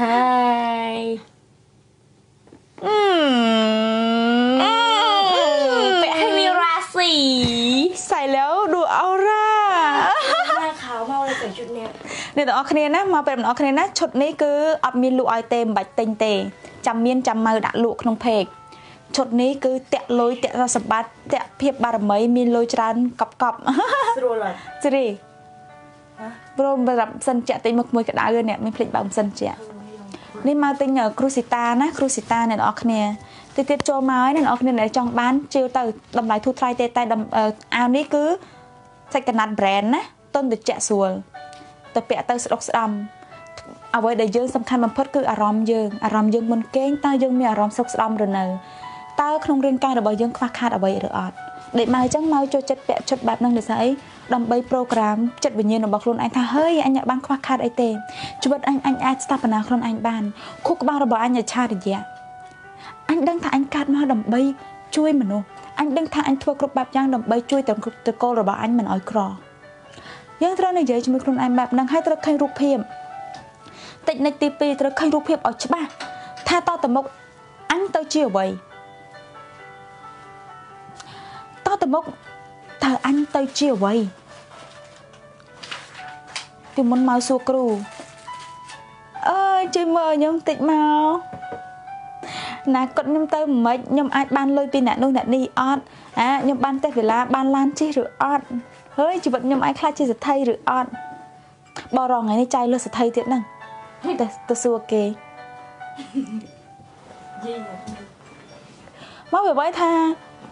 แปะให้มีราศีใส่แล้วดูออร่าหน้าขาวมากเลยใส่ชุดเนี้ยเนี่ยแต่ออกเนี่ยนะมาเป็นออกเนี่ยนะชุดนี้คืออับมีลูกไอเต็มใบเต็งเตจำเมียนจำมือดักลูกขนมเพกชุดนี้คือเตะลอยเตะสบัดเตะเพียบบารมีมีลอยจานกอบสโลเลยสิริโปรแบบสันเจติมักมวยกระดาษเนี่ยไม่ผลิตแบบสันเจนี่มาติงครูสิตานะครูสิตาเนี่ยออกเนี่ยติดโจไม้เนี่ยออกเนี่ยในจองบ้านเจียวเตอดำไหลทุไทรเตะดำเอานี่คือใส่กระนัดแบรนด์นะต้นติดแจส่วนแต่เปะเตอสดดำเอาไว้ได้เยอะสำคัญมันเพิ่มคืออารมณ์เยอะมันเก่งตายังมีอารมณ์สดดำหรือเนอตาขนมเรียนกายเราบอกยังคว้าคาดเอาไว้หรืออดเด็กมาจังมาโจจัดเปะจัดแบบนั่งเดี๋ยวใส่ดำใบโปรแกรมจัดวิญญาณบอกคนอันท่าเฮ้ยอันอยากบ้านคว้าคาดไอเต้จุดอันสถาปนาคนอันบ้านคุกบ้านเราบอกอันอยากชาดิเยะอันดังท่าอันการมาดำใบช่วยมันโนอันดังท่าอันทั่วกรุบแบบย่างดำใบช่วยแต่ตะโกเราบอกอันมันอ้อยครอยังตระหนักเยอะจะมีคนอันแบบนั่งให้ตระใครรูปเพียมติดในตีปีตระใครรูปเพียมเอาใช่ปะถ้าต่อแต่มกอัน anh tới chiều vậy tao từ mốc thờ anh tới chiều vậy vì muốn mau xua cừu ơi chơi mơ nhom tịnh mau nà con nhom tơ mấy nhom ai ban lôi pin nè nô nè đi ọt nhom ban tê về lá ban lan chi rửa ọt hơi chỉ vẫn nhom ai khai chi giật thay rửa ọt bò rò ngày nay chay lơ giật thay thiệt năng tơ xua kê mau về với tha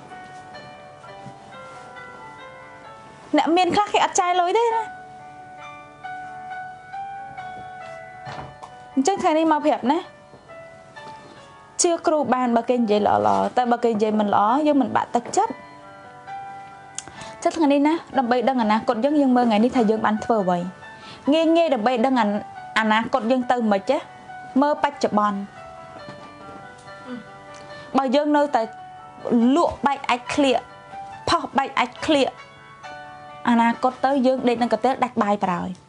nè miền khác khi ăn chay lối đấy chắc thằng này mau phẹp nè chưa cừu bàn bà kênh vậy lọ tại bà kênh vậy mình lọ nhưng mình bạn tật chất chắc thằng này nè đầm bay đằng nè cột dân dân mơ ngày đi thầy dân bán phở vậy nghe nghe đầm bay đằng nè cột dân từ mà chứ mơ bạch chập bòn bà dân nơi tại lụa bạch ách clear phò bạch ách clear nè cột tới dân đây đang có tới đặt bài vào rồi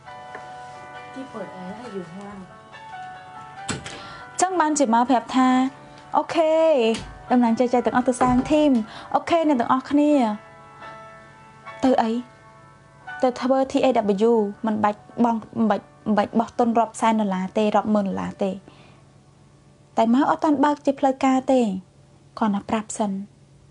chẳng ban chỉ mau phẹp tha ok đâm nàng chơi từng từ sang thêm ok nên từng óc nè từ ấy từ thơ thi AW mình bạch bọc tôn rọp sai là tê rọp mơn là tê tại má ở toàn bác chỉ plei ca tê còn là prap sân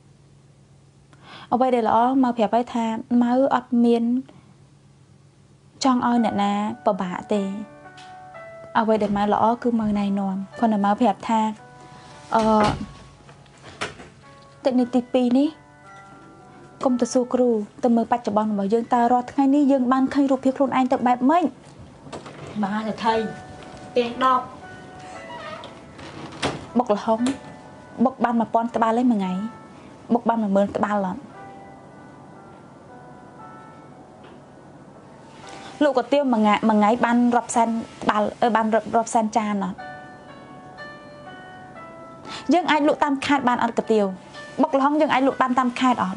ở đây để lõ mau phẹp ấy tha máu ọt miên trong oi nè nè bà bạ têเอาไว้เดี๋ยวมาล้อคือมือในนอนคนเดี๋ยวมาแผลบทางแต่ในตีปีนี้กรมตะสูครูแต่มือปัจจุบันบอกยังตารอทั้งนี้ยังบ้านเคยรูปเพียบโคลนไอแต่แบบไม่มาจะไทยเตียงดอกบอกละห้องบอกบ้านมาปอนตะบ้านเลยมาไงบอกบ้านมาเมืองตะบ้านหรอลูกก็เตี้ยมาไงบ้านรอบแซนบ้านรอบแซนจานเนาะยังไอ้ลูกตามคาดบ้านอัดกระเตียวบอกร้องยังไอ้ลูกบ้านตามคาดออก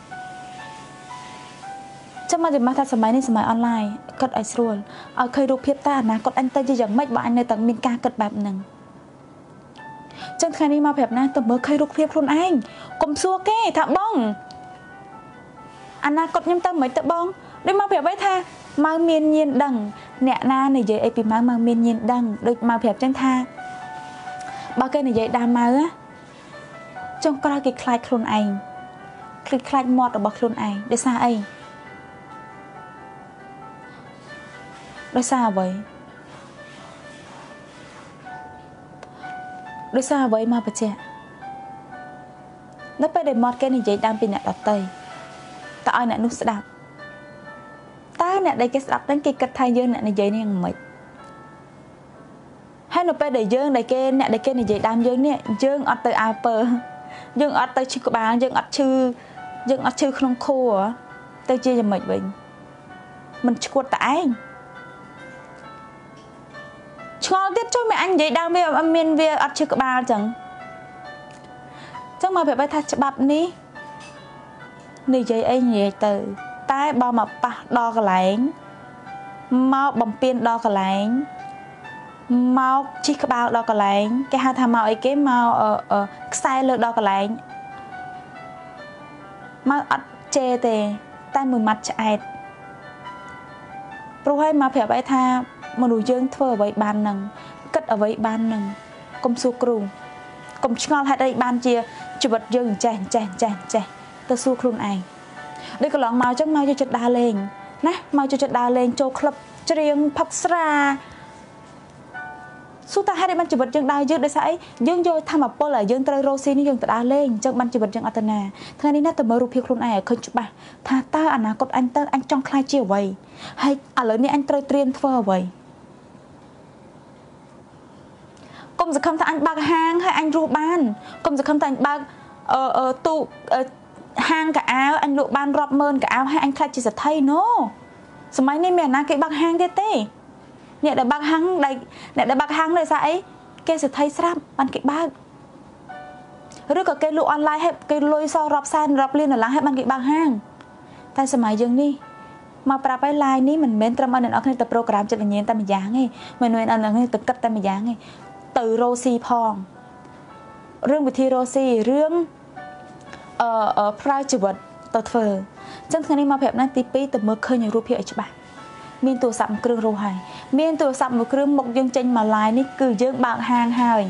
จะมาจากมาทันสมัยนี้สมัยออนไลน์กดไอซ์รัวเคยดูเพียบตานะกดอันเตอร์ยังไม่บ้านในต่างมีการกดแบบหนึ่งจังครั้นี้มาแบบนั้นแต่เมื่อเคยดูเพียบคนไอ้กลมซัวแก่ถ้าบ้องอันนั้นกดย้ำเติมเหมือนตะบ้องได้มาแบบไว้ท่ามาเมียนเย็นดังเนี่ยนาในใจไอปีมาเมียนเย็นดังโดยมาแบบจังท่าบางแกในใจดามาอะจงกระกิคลายโคลนไอคลายมอดออกโคลนไอได้ซาไอได้ซาไว้ได้ซาไว้มาประเจแล้วไปได้มอดแกในใจดามเป็นเนี่ยดับเตยแต่ไอเนี่ยนุสดับตาเนี่ยได้แกสลับตั้งกี่กระทายเยอะเนี่ยในใจนี่ยังไม่ให้หนูไปได้เยอะได้แกเนี่ยได้แกในใจดามเยอะเนี่ยเยอะอัดเตยอาเปอร์เยอะอัดเตยชิกบาเยอะอัดชื่อขนมโค้อะเตยเจี๊ยจะไม่เป็นมันชวดแต่ไอ้ชอบtiếp cho mẹ anh vậy đang bây giờ miền về ăn chưa có ba chẳng mà phải thay bắp ní ní vậy anh vậy từ tai bao mà pa đo cái lạnh mau bầm pin đo cái lạnh mau chi cái bao đo cái lạnh cái hai thằng mau ấy cái mau sai lơ đo cái lạnh mau ăn chê tề tai mùi mặt chạy rồi hay mà phải thay mà đủ dương thưa vậy bàn nằng cất ở vậy bàn nằng công su cừu công ngon hay đây bàn chia chụp vật dương chè tơ su cừu này đây có lỏng màu chắc màu cho chật đa lên nè màu cho chật đa lên cho club riêng pop ra su ta hay đây bàn chụp vật dương đa dương để sai dương vô tham mà po là dương tơ rosi ní dương đa lên chắc bàn chụp vật dương atana thằng này nè tơ mới rụp hiệp cừu này khơi chụp bà tha ta anh cột anh tơ anh trong khai chiều vậy hay lớn này anh tơ triên thưa vậy công việc không ta anh bạc hang hay anh ru ban công việc không ta anh bạc tụ hang cả áo anh lụa ban rọp mơn cả áo hay anh khai chỉ sẽ thay nó số mấy này mẹ na cái bạc hang thế tê nè để bạc hang đây nè để bạc hang đây sao ấy cái sẽ thay sắm ăn cái bạc rồi có cái lụa online hay cái lôi so rọp san rọp liên là láng hay ăn cái bạc hang ta số mấy dương đi mà pra bay line ní mình men trâm anh ở cái tập program cho mình nhìn ta mình dáng ấy mình anh ở cái tập cấp ta mình dáng ấy từ Rosie Pong rương bị thi rô xì rương pra chịu vật tao thờ chẳng thằng này mà phép này tí pi từ mơ khơi nhiều rùa hiệu cho bạn miền tổ sắm kêu rô hay miền tổ sắm một kêu một dương tranh mà lại ní cứ dương bạn hàng hài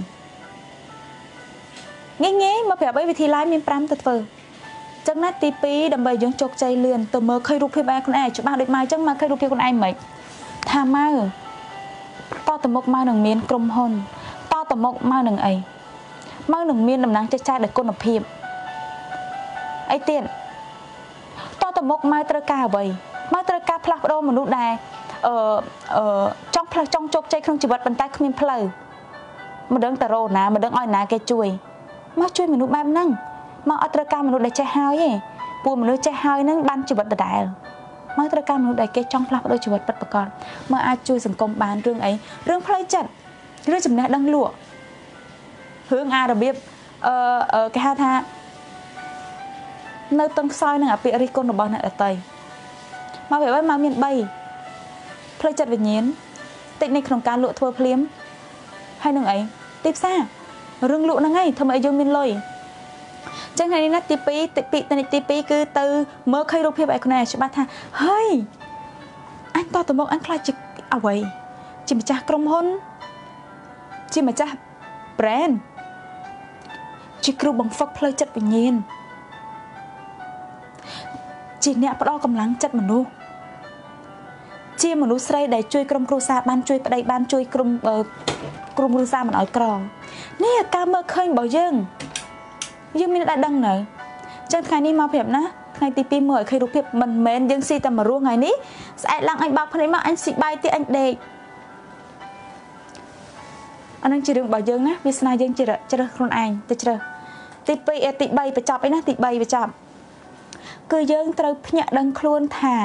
nghe nghe mà phép ấy vì thi lái miền pram tao thờ chẳng nát tí pi đầm bầy dương chọc chay liền từ mơ khơi rùa hiệu bạn con ai cho bạn được mai chẳng mà khơi rùa hiệu con ai mấy tham mau to từ một mai đằng miền crom hôn to từ một mai đằng ấy mai đằng miền đầm nắng chơi chơi để con lập hiệp ấy tiền to từ một mai tơ ca vậy mai tơ ca plak đô mà nút đài trong chốc chay không chỉ vật bàn tay không miền plei mà đấng tờ rô nà mà đấng oi nà cái chuối mà chuối mình nút ba năng mà ở tơ ca mình nút đài chơi hai ấy buồn mình nút chơi hai năng ban chỉ vật đài mai tơ ca mình nút đài cái trong plak đô chỉ vật bật bật còn mà ai chuối sừng công bán rương ấy rương plei chặt rương chấm nè đăng lụa hướng a đặc biệt cái ha tha nơi tông soi năng ở phía ricon của bọn này ở tây mà phải mà miền bay plei chặt về nhến tịnh này không cá lụa thua phliếm hay năng ấy tiếp xa rương lụa năng ấy thầm ấy dương miền lôi chẳng hay nát tipi tipi cứ từ mơ khai rô phía vậy con này cho ba tha hơi anh to từ một anh khai chỉ à vậy chỉ mà cha crom hôn chỉ mà cha brand chỉ kêu bằng phật plei chặt về nhến chỉ nè bắt đầu cầm lắng chặt mình luôn chia mình luôn say để chui krom krusa ban chui ở đây ban chui krom krusa mình ở cò nè cam mơ khơi bảo dương mình đã đăng nữa chân khai ni mau phèm ná ngày tivi mời khai rụp phèm mình mến dương si tầm mà ruộng ngày ní sẽ lặng anh bạc phải mà anh xị bay thì anh đề anh chỉ đừng bảo dương á vì sao dương chỉ được con anh chưa tivi tị bay phải chọc ấy ná tị bay phải chọc cứ dươngត្រូវភ្ញាក់ដឹងខ្លួនថា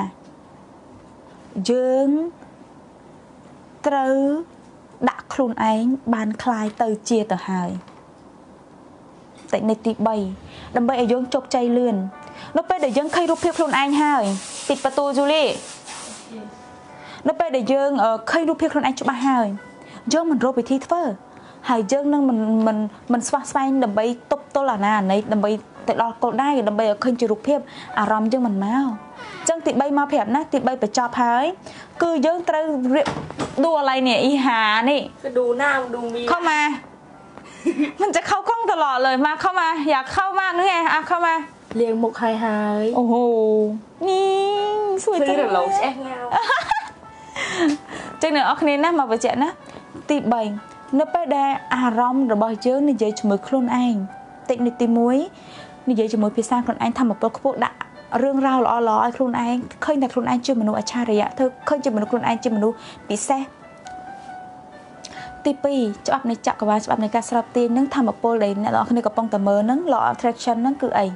យើងត្រូវដាក់ខ្លួនឯងបានคลายទៅជាទៅហើយតែនេះទី3ដើម្បីឲ្យយើងជោគជ័យលឿននៅពេលដែលយើងឃើញរូបភាពខ្លួនឯងហើយតិចបតូយូលីនៅពេលដែលយើងឃើញរូបភាពខ្លួនឯងច្បាស់ហើយយើងមិនរកវិធីធ្វើហើយយើងនឹងមិនស្វះស្វែងដើម្បីទប់ទល់អាណាអាណីដើម្បីទៅដល់គោលដៅដើម្បីឲ្យឃើញជារូបភាពអារម្មណ៍យើងមិនមកអញ្ចឹងទី3មកប្រាប់ណាទី3បញ្ចប់ហើយគឺយើងត្រូវឌូอะไรเนี่ยอีหานี่ก็ดูหน้าดูมีเข้ามามันจะเข้ากล้องตลอดเลยมาเข้ามาอยากเข้ามากนึกไงอ่ะเข้ามาเลี้ยงมุกหายโอ้โหนี่สวยจังเลยแช่งเงาจังหนึ่งออกนี้นะมาประจันนะទី3នៅពេលដែលអារម្មណ៍របស់យើងនិយាយជាមួយខ្លួនឯងតិចនេះទី1និយាយជាមួយភាសាខ្លួនឯងធម្មពលខ្ពស់ដាក់រឿងរ៉ាវល្អៗឲ្យខ្លួនឯងឃើញតែខ្លួនឯងជាមនុស្សអច្ឆរិយៈធ្វើឃើញជាមនុស្សខ្លួនឯងជាមនុស្សពិសេសទី2ច្បាប់នៃចក្រវាឡច្បាប់នៃការស្របទាញនឹងធម្មពលដែលអ្នកនរគ្នាកំពុងតែមើលនឹង law of attraction នឹងគឺអី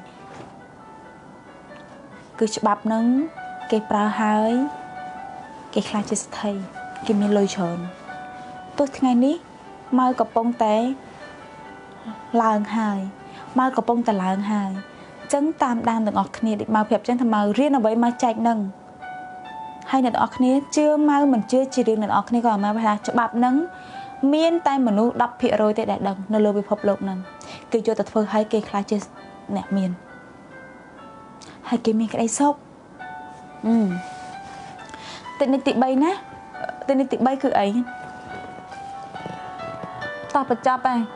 គឺច្បាប់នឹងគេប្រើហើយគេខ្លាចជាស្ថិរគេមានលុយច្រើនទោះថ្ងៃនេះមកកំពុងតែឡើងហើយមកកំពុងតែឡើងហើយអញ្ចឹងតាមដានទាំងអស់គ្នាដូចមកប្រាប់អញ្ចឹងថាមករៀនអ្វីមកចែកនឹងហើយអ្នកទាំងអស់គ្នាជឿមកមិនជឿជារឿងអ្នកទាំងអស់គ្នាក៏មកថាច្បាប់នឹងមានតែមនុស្ស 10% ទេដែលដឹងនៅលើពិភពលោកហ្នឹងគេយកទៅធ្វើឲ្យគេខ្លាចជាអ្នកមានហើយគេមានក្តីសុខទីនេះទី3ណាទីនេះទី3គឺអីតោះបញ្ចប់ហើយ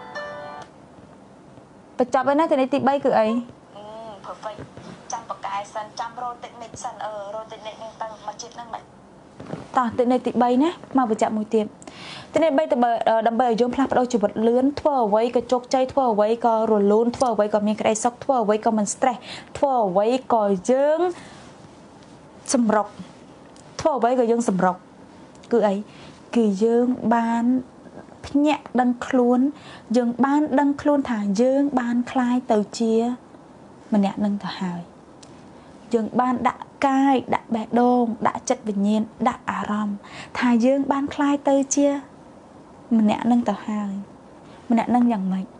បញ្ចប់ហើយណាទីនេះទី3គឺអីperfect ចាំបកកាយសិនចាំរ៉ូតិកនិកសិនរ៉ូតិកនិកនឹងទៅមកជាតិហ្នឹងមិនតោះទីនេះទី3ណាមកបញ្ចប់មួយទៀតទីនេះ3ដើម្បីឲ្យយើងផ្លាស់ប្ដូរជីវិតលឿនធ្វើអ្វីក៏ជោគជ័យធ្វើអ្វីក៏រលូនធ្វើអ្វីក៏មានក្តីសុខធ្វើអ្វីក៏មិន stress ធ្វើអ្វីក៏យើងសម្រុកធ្វើអ្វីក៏យើងសម្រុកគឺអីគឺយើងបានភ្ញាក់ដឹងខ្លួនយើងបានដឹងខ្លួនថាយើងបានคลายទៅជាម្នាក់នឹងទៅហើយយើងបានដាក់កាយដាក់បេះដូងដាក់ចិត្តវិញ្ញាណដាក់អារម្មណ៍ថាយើងបានคลายទៅជាម្នាក់នឹងទៅហើយម្នាក់នឹងយ៉ាងម៉េ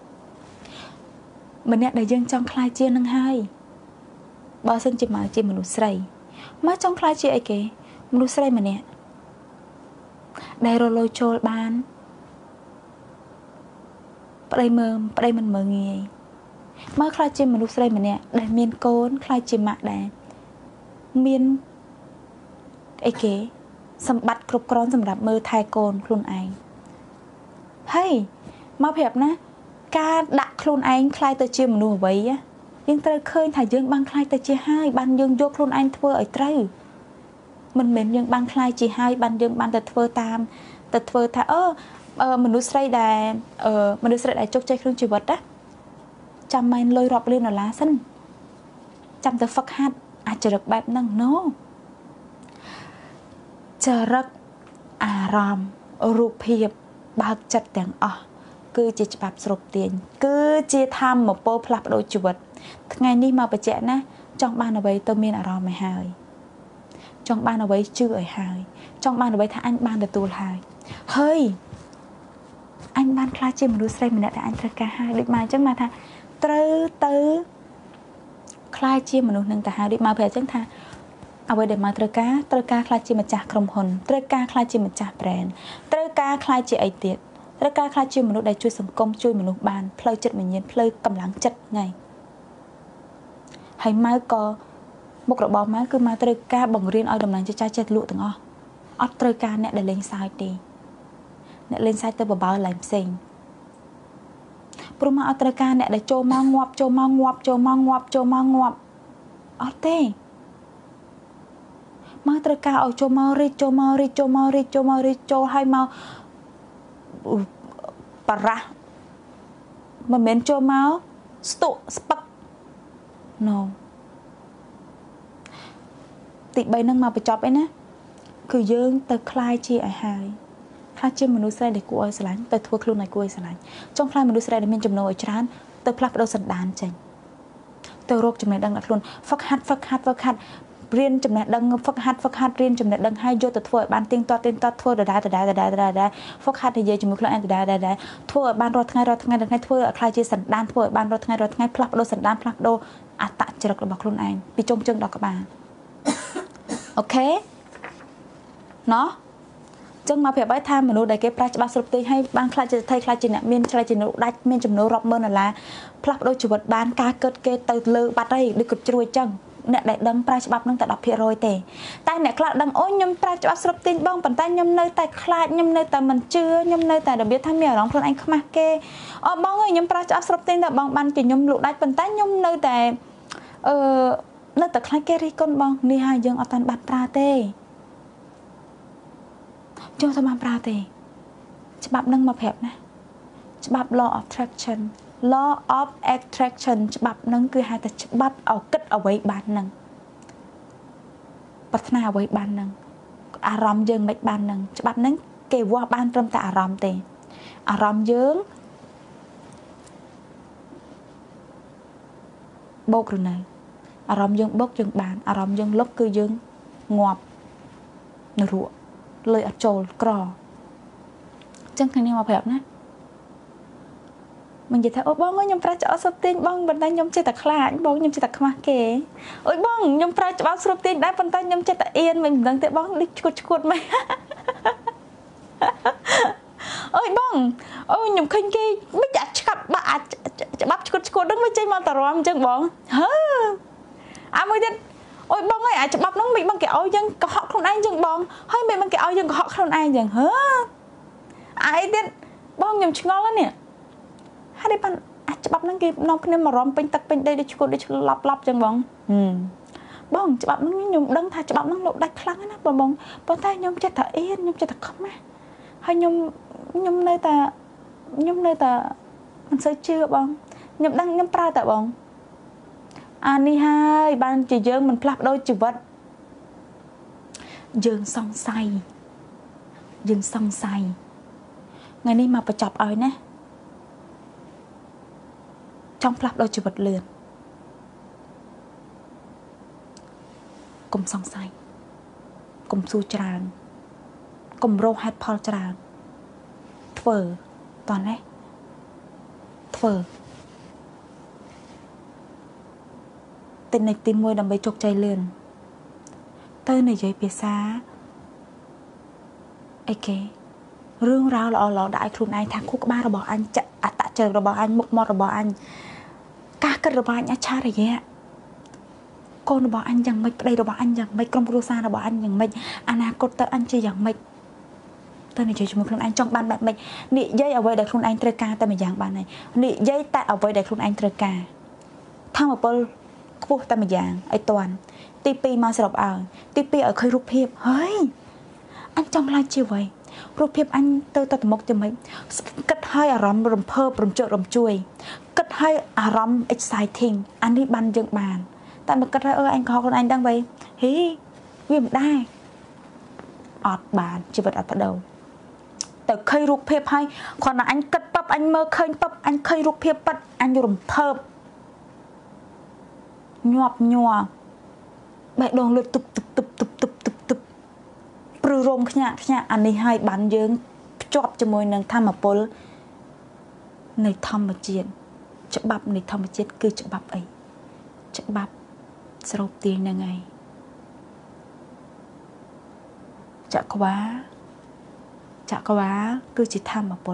ចម្នាក់ដែលយើងចង់คลายជានឹងហើយបើសិនជាមកជាមនុស្សស្រីមកចង់คลายជាអីគេមនុស្សស្រីម្នាក់ដែលរលូចូលបានប្តីមិនមើងងាយមកខ្លាចជាមនុស្សស្រីម្នាក់ដែលមានកូនខ្លាចជាម៉ាក់ដែរមានអីគេសម្បត្តិគ្រប់គ្រាន់សម្រាប់មើលថែកូនខ្លួនឯងហើយមកប្រាប់ណាការដាក់ខ្លួនឯងខ្លាចទៅជាមនុស្សអ្វីយើងត្រូវឃើញថាយើងបានខ្លាចទៅជាហើយបានយើងយកខ្លួនឯងធ្វើឲ្យត្រូវមិនមែនយើងបានខ្លាចជាហើយបានយើងបានទៅធ្វើតាមទៅធ្វើថាមនុស្សស្រីដែលជោគជ័យក្នុងជីវិតណាចាំមិនលុយរាប់លានដុល្លារសិនចាំទៅហ្វឹកហាត់អាចរិតបែបហ្នឹង no ចរិតអារម្មណ៍រូបភាពបើកចិត្តទាំងអស់គឺជាច្បាប់ស្រូបទាញគឺជាធម្មពលផ្លាស់ប្ដូរជីវិតថ្ងៃនេះមកបញ្ជាក់ណាចង់បានអ្វីទៅមានអារម្មណ៍ឲ្យហើយចង់បានអ្វីជឿឲ្យហើយចង់បានអ្វីថាអញបានទទួលហើយហើយអញបានខ្លាចជាមនុស្សស្រីម្នាក់ដែលអញត្រូវការហើយដូចមកអញ្ចឹងមកថាត្រូវទៅខ្លាចជាមនុស្សនឹងទៅហើយដូចមកប្រាប់អញ្ចឹងថាអ្វីដែលមកត្រូវការខ្លាចជាម្ចាស់ក្រុមហ៊ុនត្រូវការខ្លាចជាម្ចាស់ brand ត្រូវការខ្លាចជាអីទៀតត្រូវការខ្លាចជាមនុស្សដែលជួយសង្គមជួយមនុស្សបានផ្លូវចិត្តវិញ្ញាណផ្លូវកម្លាំងចិត្តថ្ងៃហើយម៉ៅក៏មុខរបរម៉ៅគឺម៉ៅត្រូវការបង្រៀនឲ្យតំណែងចាស់ចេះលក់ទាំងអស់អត់ត្រូវការអ្នកដែលលេងសើចទេអ្នកលេងសើចទៅបបើឡើងផ្សេងព្រោះម៉ៅអត់ត្រូវការអ្នកដែលចូលមកងាប់ចូលមកងាប់ចូលមកងាប់ចូលមកងាប់អត់ទេម៉ៅត្រូវការឲ្យចូលមករីកចូលមករីកចូលមករីកចូលមករីកចូលឲ្យមកបារះមិនមែនចូលមកស្ទុកស្ពឹក no ទី3នឹងមកបញ្ចប់អីណាគឺយើងទៅคลายជាឲ្យហើយខ្លះជាមនុស្សស្រីដែលគួរឲ្យស្រឡាញ់ទៅធ្វើខ្លួនឲ្យគួរឲ្យស្រឡាញ់ចង់ខ្លាចមនុស្សស្រីដែលមានចំណូលឲ្យច្រើនទៅផ្លាស់ប្ដូរសន្តានចេញទៅរកចំណេះដឹងដល់ខ្លួនហ្វឹកហាត់រៀនចំណេះដឹងហ្វឹកហាត់រៀនចំណេះដឹងហើយយកទៅធ្វើឲ្យបានទៀងទាត់ធ្វើដដែលហ្វឹកហាត់និយាយជាមួយខ្លួនឯងដដែលធ្វើឲ្យបានរាល់ថ្ងៃធ្វើឲ្យខ្លាចជាសន្តានធ្វើឲ្យបានរាល់ថ្ងៃផ្លាស់ប្ដូរសន្តានផ្លាស់ប្ដូរអត្តចរិតរបស់ខ្លួនឯងពីចុងជើងដល់ក្បាលអូខេណោះចឹងមកប្រាប់ឲ្យថាមនុស្សដែលគេប្រាស់ច្បាស់ស្រុបទីឲ្យបានខ្លាចជាថៃខ្លាចជាអ្នកមានឆ្លៃជាដាច់មានចំណូលរាប់ម៉ឺនដុល្លារផ្លាស់ប្ដូរជីវិតបានការកើតគេទៅលើបាត់ហើយដូចគាត់ជ្រួយចឹងអ្នកដែលដឹងប្រាស់ច្បាប់នឹងតែ 10% ទេតែអ្នកខ្លះដឹងអូខ្ញុំប្រាស់ច្បាប់ស្រុបទីបងប៉ុន្តែខ្ញុំនៅតែខ្លាចខ្ញុំនៅតែមិនជឿខ្ញុំនៅតែរបៀបថាមានអារម្មណ៍ខ្លួនឯងខ្មាស់គេអូបងអើយខ្ញុំប្រាស់ច្បាប់ស្រុបទីតែបងបានជាខ្ញុំលក់ដាច់ប៉ុន្តែខ្ញុំនៅតែនៅតែខ្លាចគេរិះគន់បងនេះហើយយើងអត់តាន់បាត់ប្រើទេចូលទៅបានប្រើទេច្បាប់នឹងមកប្រាប់ណាច្បាប់ law of attraction ច្បាប់នឹងគឺហៅថាច្បាប់ឲ្យគិតអ្វីបាននឹងប្រាថ្នាអ្វីបាននឹងអារម្មណ៍យើងមិនបាននឹងច្បាប់នឹងគេវាស់បានត្រឹមតែអារម្មណ៍ទេអារម្មណ៍យើងបូកឬនៅអារម្មណ៍យើងបូកយើងបានអារម្មណ៍យើងលុបគឺយើងងាប់នរកលុយអត់ចូលក្រអញ្ចឹងគ្នាមកប្រាប់ណាមិននិយាយថាអូបងខ្ញុំប្រាច្បាប់ស្រុបទាញបងប៉ុន្តែខ្ញុំចេះតែខ្លាចបងខ្ញុំចេះតែខ្មាស់គេអូយបងខ្ញុំប្រាច្បាប់ស្រុបទាញដែរប៉ុន្តែខ្ញុំចេះតែអៀនមិនដឹងទេបងដូចឈួតមកអូយបងអូខ្ញុំឃើញគេមិនអាចឆ្កាប់បាក់អាចច្បាប់ឈួតហ្នឹងមិនចេញមកតរំអញ្ចឹងបងហើអាមួយទៀតអូយបងអើយអាចច្បាប់ហ្នឹងមិនបងគេឲ្យយើងកុហកខ្លួនឯងចឹងបងហើយមិនបងគេឲ្យយើងកុហកខ្លួនឯងចឹងអីទៀតបងខ្ញុំឆ្ងល់ហ្នឹងហើយបានអាចច្បាប់ហ្នឹងគេនាំគ្នាមករំពេញទឹកពេញដីដូចឈួតដូចឡប់ចឹងបងបងច្បាប់ហ្នឹងខ្ញុំដឹងថាច្បាប់ហ្នឹងលោកដាច់ខ្លាំងណាស់បងប៉ុន្តែខ្ញុំចេះតែអៀនខ្ញុំចេះតែខ្មាស់ហើយខ្ញុំនៅតែមិនសូវជឿបងខ្ញុំដឹងខ្ញុំប្រើតែបងអានេះហើយបានជាយើងមិនផ្លាស់ប្ដូរជីវិតយើងសង្ស័យថ្ងៃនេះមកបញ្ចប់ឲ្យណាចង់ផ្លាស់ប្ដូរជីវិតលឿនកុំសង្ស័យកុំសួរច្រើនកុំរកហេតុផលច្រើនធ្វើតោះណាធ្វើទី1ដើម្បីជោគជ័យលឿនទៅនិយាយភាសាអីគេរឿងរ៉ាវល្អៗដាក់ឲ្យខ្លួនឯងថាខួរក្បាលរបស់អញអត្ត chờ rồi bỏ anh một mọt rồi bỏ anh cả cất rồi bỏ anh cha rồi vậy con rồi bỏ anh chẳng mấy đây rồi bỏ anh chẳng mấy con rosa rồi bỏ anh chẳng mấy anaconda tớ anh chưa chẳng mấy tớ này chơi một con anh trong ban bạn mấy nị dây ở vậy để con anh chơi ca tớ mày giảng bạn này nị dây tại ở vậy để con anh chơi ca thang một bơ cua tớ mày giảng ai toàn tivi mà sẽ đọc tivi ở khơi rụp hiệp hơi anh trong live chiều vậy rụp hiệp anh tớ tớ một cho mấy cất hơi à rầm rầm phơ rầm trợ rầm chui cất hơi à rầm exciting anh đi ban dựng bàn tại mà cất hơi anh có con anh đang vậy hí viêm đai ọt bàn chỉ vật ở đầu từ khơi rụp hiệp hay còn là anh cất bắp anh mơ khơi bắp anh khơi rụp hiệp bắp anh rầm thơm nhọp nhòa bẹ đòn lượt tục pru rôm khня anh này hai bạn dương chọp cho môi nâng tham mà pol này thầm mà chuyện chợ bắp này thầm mà chết cứ chợ bắp ấy chợ bắp sầu tiền là ngày chợ quá cứ chỉ tham mà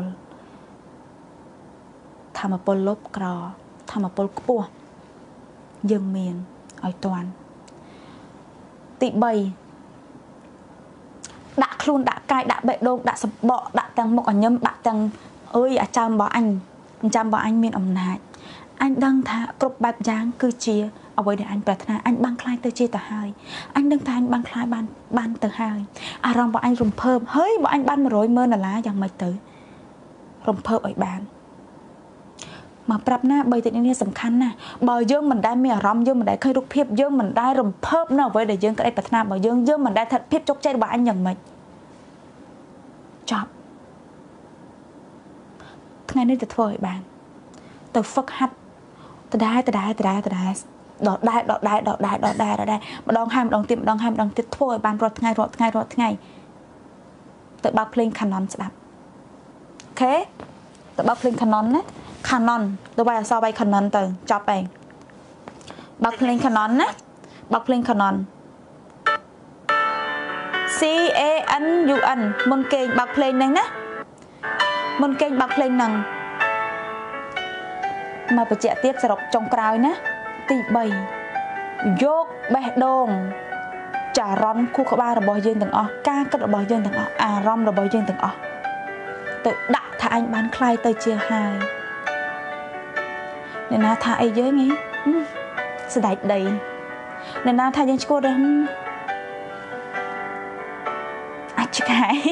pol lốp cò tham mà pol cua dương miền ở toàn tị bầy đã luôn đã cài đã bệ đô đã sập bọ đã tăng một nhâm đã tăng ơi à chăm bỏ anh miền ẩm nại anh đang thả cột bạc dáng cứ chia ở đây để anh bật na anh băng khai tới chia tờ hai anh đang thả anh băng khai ban tờ hai à rong bỏ anh rùng phơm hơi bỏ anh ban mà rồi mơ là lá chẳng mấy tới rùng phơm ở bàn mà prap na bây giờ này sầm khăn nè bờ dương mình đã mì rong dương mình đã khơi rục phép dương mình đã rùng phơm nào với để dương cái đây bật na bờ dương mình đã thật phép chốc chơi bỏ anh nhận mình chọc ngày nay từ thôi bạn từ phật hạt từ đai đọt đai mà đong hai đong tiếp thôi bạn rồi ngày từ bác lên canon sẽ đáp ok từ bác lên canon đấy canon từ bây giờ sau bay canon từ chọc bạn bác lên canon á bác lên canon CANUN môn kênh bác lên nè môn kênh bác lên nằng mà phải chạy tiếp sẽ đọc trong cào nè tỷ bầy dốt bè đồn trả rong khu có ba là bò dương từng ca cất là bò dương từng à rong là bò dương từng tự đặt thả anh bán khai tới chia hai nên là thả ấy dưới nghe sẽ đẩy đầy nên là thả dân cô đó à chứ cái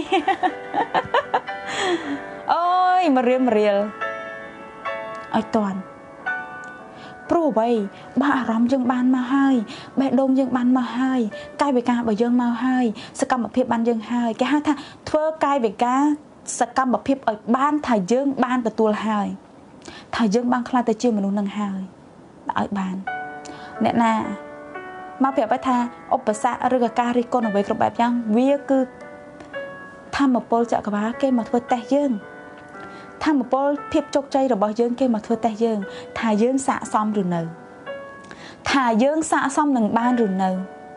ôi mà riêng ai toàn pro bay ba rong dương ban mà hai bẹ đông dương ban mà hai cai về ca bởi dương mà hai sẽ cầm một phiệp ban dương hai cái hai tha thưa cai về ca sẽ cầm một phiệp ở ban thải dương ban từ tua hai thải dương ban khai tới chưa mà nó nâng hai ở bàn nè na mà phiệp phải tha ốp sa rực ca ri con ở với cặp bẹp nhang vía cứ tham một pol chợ cả bá cái mà thưa tè dương tham một pol phiệp chốc chay rồi bao dương cái mà thưa tè dương thà dương xạ xong rồi nở thà dương xạ xong đừng ban rồi nở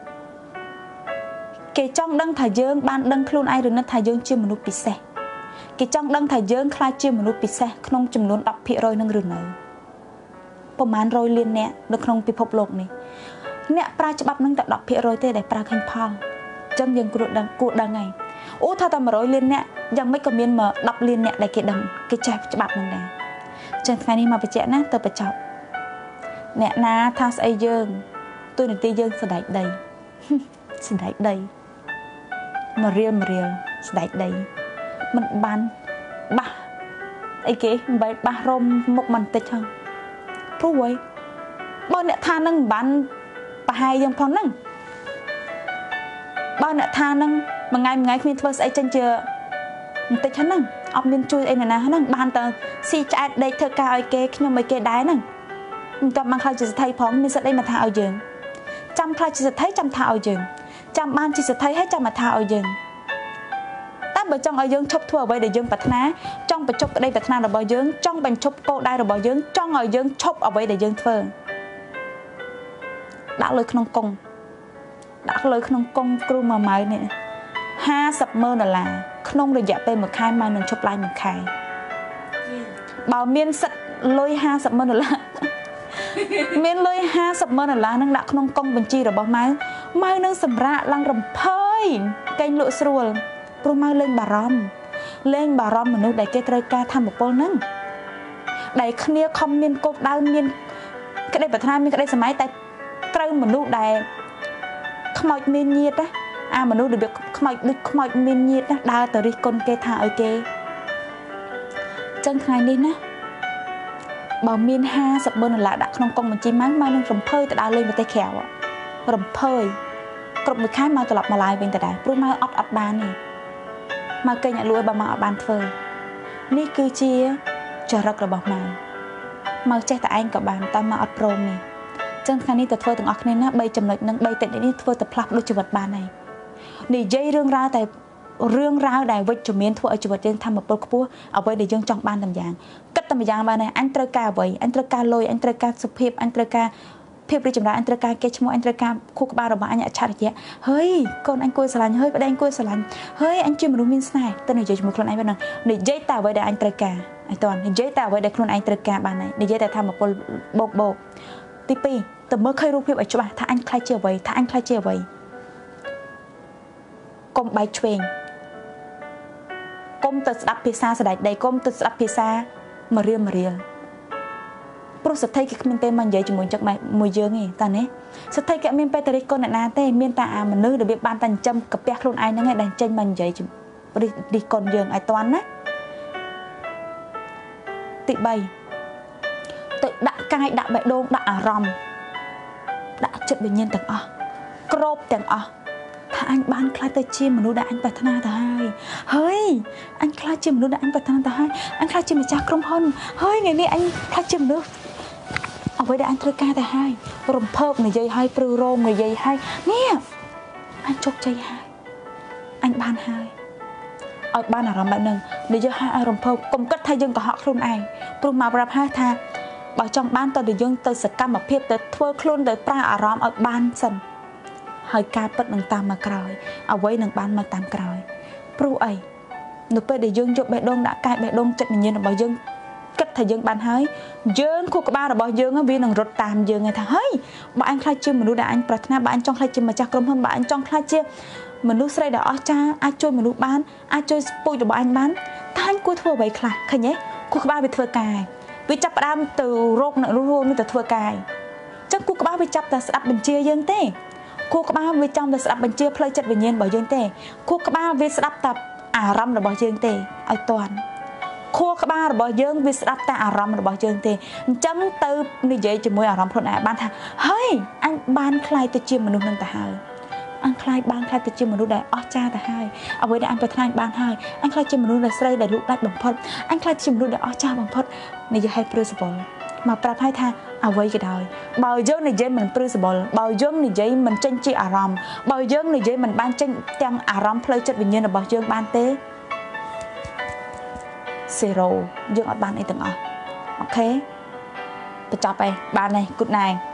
cái trong đăng thà dương ban đăng luôn ai rồi nó thà dương chưa một nút bị xe cái trong đăng thà dương khai chưa một nút bị xe không chừng luôn đọc phía rồi nâng rồi nởประมาณ100 លានអ្នកនៅក្នុងពិភពលោកនេះអ្នកប្រាច្បាប់នឹងតែ10%ទេដែលប្រើឃើញផលអញ្ចឹងយើងគួរដឹងហើយអូថាតែ100 លានអ្នកយ៉ាងម៉េចក៏មានមក10 លានអ្នកដែលគេដឹងគេចេះច្បាប់នឹងដែរអញ្ចឹងថ្ងៃនេះមកបញ្ជាក់ណាទៅបញ្ចប់អ្នកណាថាស្អីយើងទូនីតិយើងស្ដេចដីស្ដេចដីមករៀលស្ដេចដីមិនបានបះអីគេមិនបែបបះរមមុខមិនតិចហ្នឹងព្រោះហើយបើអ្នកថានឹងមិនបានប្រហែលយើងផងហ្នឹងបើអ្នកថានឹងមួយថ្ងៃគ្មានធ្វើស្អីចេញជាបន្តិចហ្នឹងអត់មានជួយអីណាហ្នឹងបានតែស៊ីឆ្អែតដេកធ្វើការឲ្យគេខ្ញុំឲ្យគេដែរហ្នឹងមិនក៏បានខ្លាចជាសទ្ធិផងមានសិទ្ធិអីមកថាឲ្យយើងចាំខ្លាចជាសទ្ធិចាំថាឲ្យយើងចាំបានជាសទ្ធិហើយចាំមកថាឲ្យយើងតែបើចង់ឲ្យយើងឈប់ធ្វើអ្វីដែលយើងប្រាថ្នាចង់បញ្ចប់ក្តីប្រាថ្នារបស់យើងចង់បញ្ចប់គោលដៅរបស់យើងចង់ឲ្យយើងឈប់អ្វីដែលយើងធ្វើដាក់លើក្នុងកុងដាក់លើក្នុងកុងគ្រូ1 ម៉ោងនេះ$50,000ក្នុងរយៈពេល1ខែមកនឹងឈប់ឡាយ1ខែ bảo miên sật lôi 50,000 đô la miên lôi 50,000 đô la năng đã không côngបញ្ជីរបស់ម៉ៅម៉ៅនឹងសម្រាប់ឡើងរំភើយកេងលក់ស្រួលព្រោះម៉ៅលេងបារម្ភមនុស្សដែលគេត្រូវការធម្មពលហ្នឹងដែលគ្នាខំមានកោកដៅមានក្តីប្រាថ្នាមានក្តីសម័យតែត្រូវមនុស្សដែលខ្មោចមានញាតណាអាមនុស្សរបៀបខ្មោចដូចខ្មោចមានញាតណាដើរទៅរិះគន់គេថាឲ្យគេចឹងថ្ងៃនេះណាបើមាន 50,000 ដុល្លារដាក់ក្នុងកុងបញ្ជីម៉ៅនឹងរំភើយទៅដើរលេងប្រទេសក្រៅរំភើយគ្រប់មួយខែមកត្រឡប់មកឡាយវិញទៅដែរព្រោះមកអត់បានទេមកគេអ្នកលួយបើមកអត់បានធ្វើនេះគឺជាចរិតរបស់មកចេះតែឯងក៏បានតែមកអត់ព្រមនេះចឹងថ្ងៃនេះទៅធ្វើទាំងអស់គ្នាណា3ចំណុចនឹង3តិចនេះធ្វើទៅផ្លាស់ប្ដូរជីវិតបានហើយនិយាយរឿងរ៉ាវដែលវិជ្ជមានធ្វើឲ្យជីវិតយើងធម្មពលខ្ពស់អ្វីដែលយើងចង់បានតែយ៉ាងគិតតែយ៉ាងបានហើយអញត្រូវការអ្វីអញត្រូវការលុយអញត្រូវការសុខភាពអញត្រូវការភាពរីកចម្រើនអញត្រូវការគេឈ្មោះអញត្រូវការខួរក្បាលរបស់អញអច្ឆរិយៈហើយកូនអញគួរស្រឡាញ់ហើយប្តីអញគួរស្រឡាញ់ហើយអញជាមនុស្សមានស្នេហ៍ទៅនិយាយជាមួយខ្លួនឯងបាននិយាយតែអ្វីដែលអញត្រូវការអីតើនិយាយតែអ្វីដែលខ្លួនឯងត្រូវការបានហើយនិយាយតែធម្មពលបោកទី2ទៅមើលឃើញរូបភាពឲ្យច្បាស់ថាអញខ្លាចជាអ្វីកុំបែកឆ្វេងកុំទៅស្ដាប់ភាសាស្ដេចដីកុំទៅស្ដាប់ភាសាមរៀលព្រោះសទ្ធិគេគ្មានទេមកនិយាយជាមួយចឹងមួយយើងទេតាណាសទ្ធិគេមានពេលតរិះគន់អ្នកណាទេមានតែអាមនុស្សរបៀបបានតែចិញ្ចឹមកពះខ្លួនឯងហ្នឹងឯងដែលចេញមកនិយាយរិះគន់យើងឲ្យតាន់ណាទី3ទៅដាក់កាយដាក់បេះដូងដាក់អារម្មណ៍ដាក់ចិត្តវិញ្ញាណទាំងអស់ក្របទាំងអស់ថាអញបានខ្លាចទៅជាមនុស្សដែលអញប្រាថ្នាទៅហើយអញខ្លាចជាមនុស្សដែលអញប្រាថ្នាទៅហើយអញខ្លាចជាម្ចាស់ក្រុមហ៊ុនហើយថ្ងៃនេះអញខ្លាចជាមនុស្សអ្វីដែលអញត្រូវការទៅហើយរំភើបនិយាយហើយព្រឺរោមនិយាយហើយនេះអញជោគជ័យហើយអញបានហើយឲ្យបានអារម្មណ៍បែបហ្នឹងនិយាយឲ្យរំភើបកុំគិតថាយើងកុហកខ្លួនឯងព្រោះមកប្រាប់ហើយថាបើចង់បានតើយើងទៅសកម្មភាពទៅធ្វើខ្លួនទៅប្រើអារម្មណ៍ឲ្យបានសិនហើយការពិតនឹងតាមមកក្រោយអ្វីនឹងបានមកតាមក្រោយព្រោះអីនៅពេលដែលយើងយកបេះដូងដាក់កាយបេះដូងចិត្តវិញ្ញាណរបស់យើងគិតថាយើងបានហើយយើងខួរក្បាលរបស់យើងវានឹងរត់តាមយើងឯថាហើយបើអញខ្លាចជាមនុស្សដែលអញប្រាថ្នាបើអញចង់ខ្លាចជាម្ចាស់ក្រុមហ៊ុនបើអញចង់ខ្លាចជាមនុស្សស្រីដែលអស្ចារ្យអាចជួយមនុស្សបានអាចជួយពូជរបស់អញបានតែអញគួរធ្វើអ្វីខ្លះឃើញទេខួរក្បាលវាធ្វើការវាចាប់ផ្ដើមទៅរកអ្នករស់នេះទៅធ្វើការចឹងខួរក្បាលវាចាប់តែស្ដាប់បញ្ជាយើងទេខួរក្បាលវាចង់តែស្ដាប់បញ្ជាផ្លូវចិត្តវិញ្ញាណរបស់យើងទេខួរក្បាលវាស្ដាប់តែអារម្មណ៍របស់យើងទេឲ្យតាន់ខួរក្បាលរបស់យើងវាស្ដាប់តែអារម្មណ៍របស់យើងទេអញ្ចឹងទៅនិយាយជាមួយអារម្មណ៍ខ្លួនឯងបានថាហើយអញបានខ្លាយទៅជាមនុស្សនឹងទៅហើយអញខ្លាយទៅជាមនុស្សដែលអស្ចារ្យទៅហើយអ្វីដែលអញប្រាថ្នាបានហើយអញខ្លាយជាមនុស្សដែលស្រីដែលលូកដាច់បំផុតអញខ្លាយជាមនុស្សដែលអស្ចារ្យបំផុតនិយាយឲ្យព្រឺសបល់មកប្រាប់ឲ្យថាអ្វីក៏ដោយបើយើងនិយាយមិនព្រឺសបល់បើយើងនិយាយមិនចេញជាអារម្មណ៍បើយើងនិយាយមិនបានចេញទាំងអារម្មណ៍ផ្លូវចិត្តវិញ្ញាណរបស់យើងបានទេ0យើងអត់បានអីទាំងអស់អូខេបញ្ចប់ហើយបានហើយ good night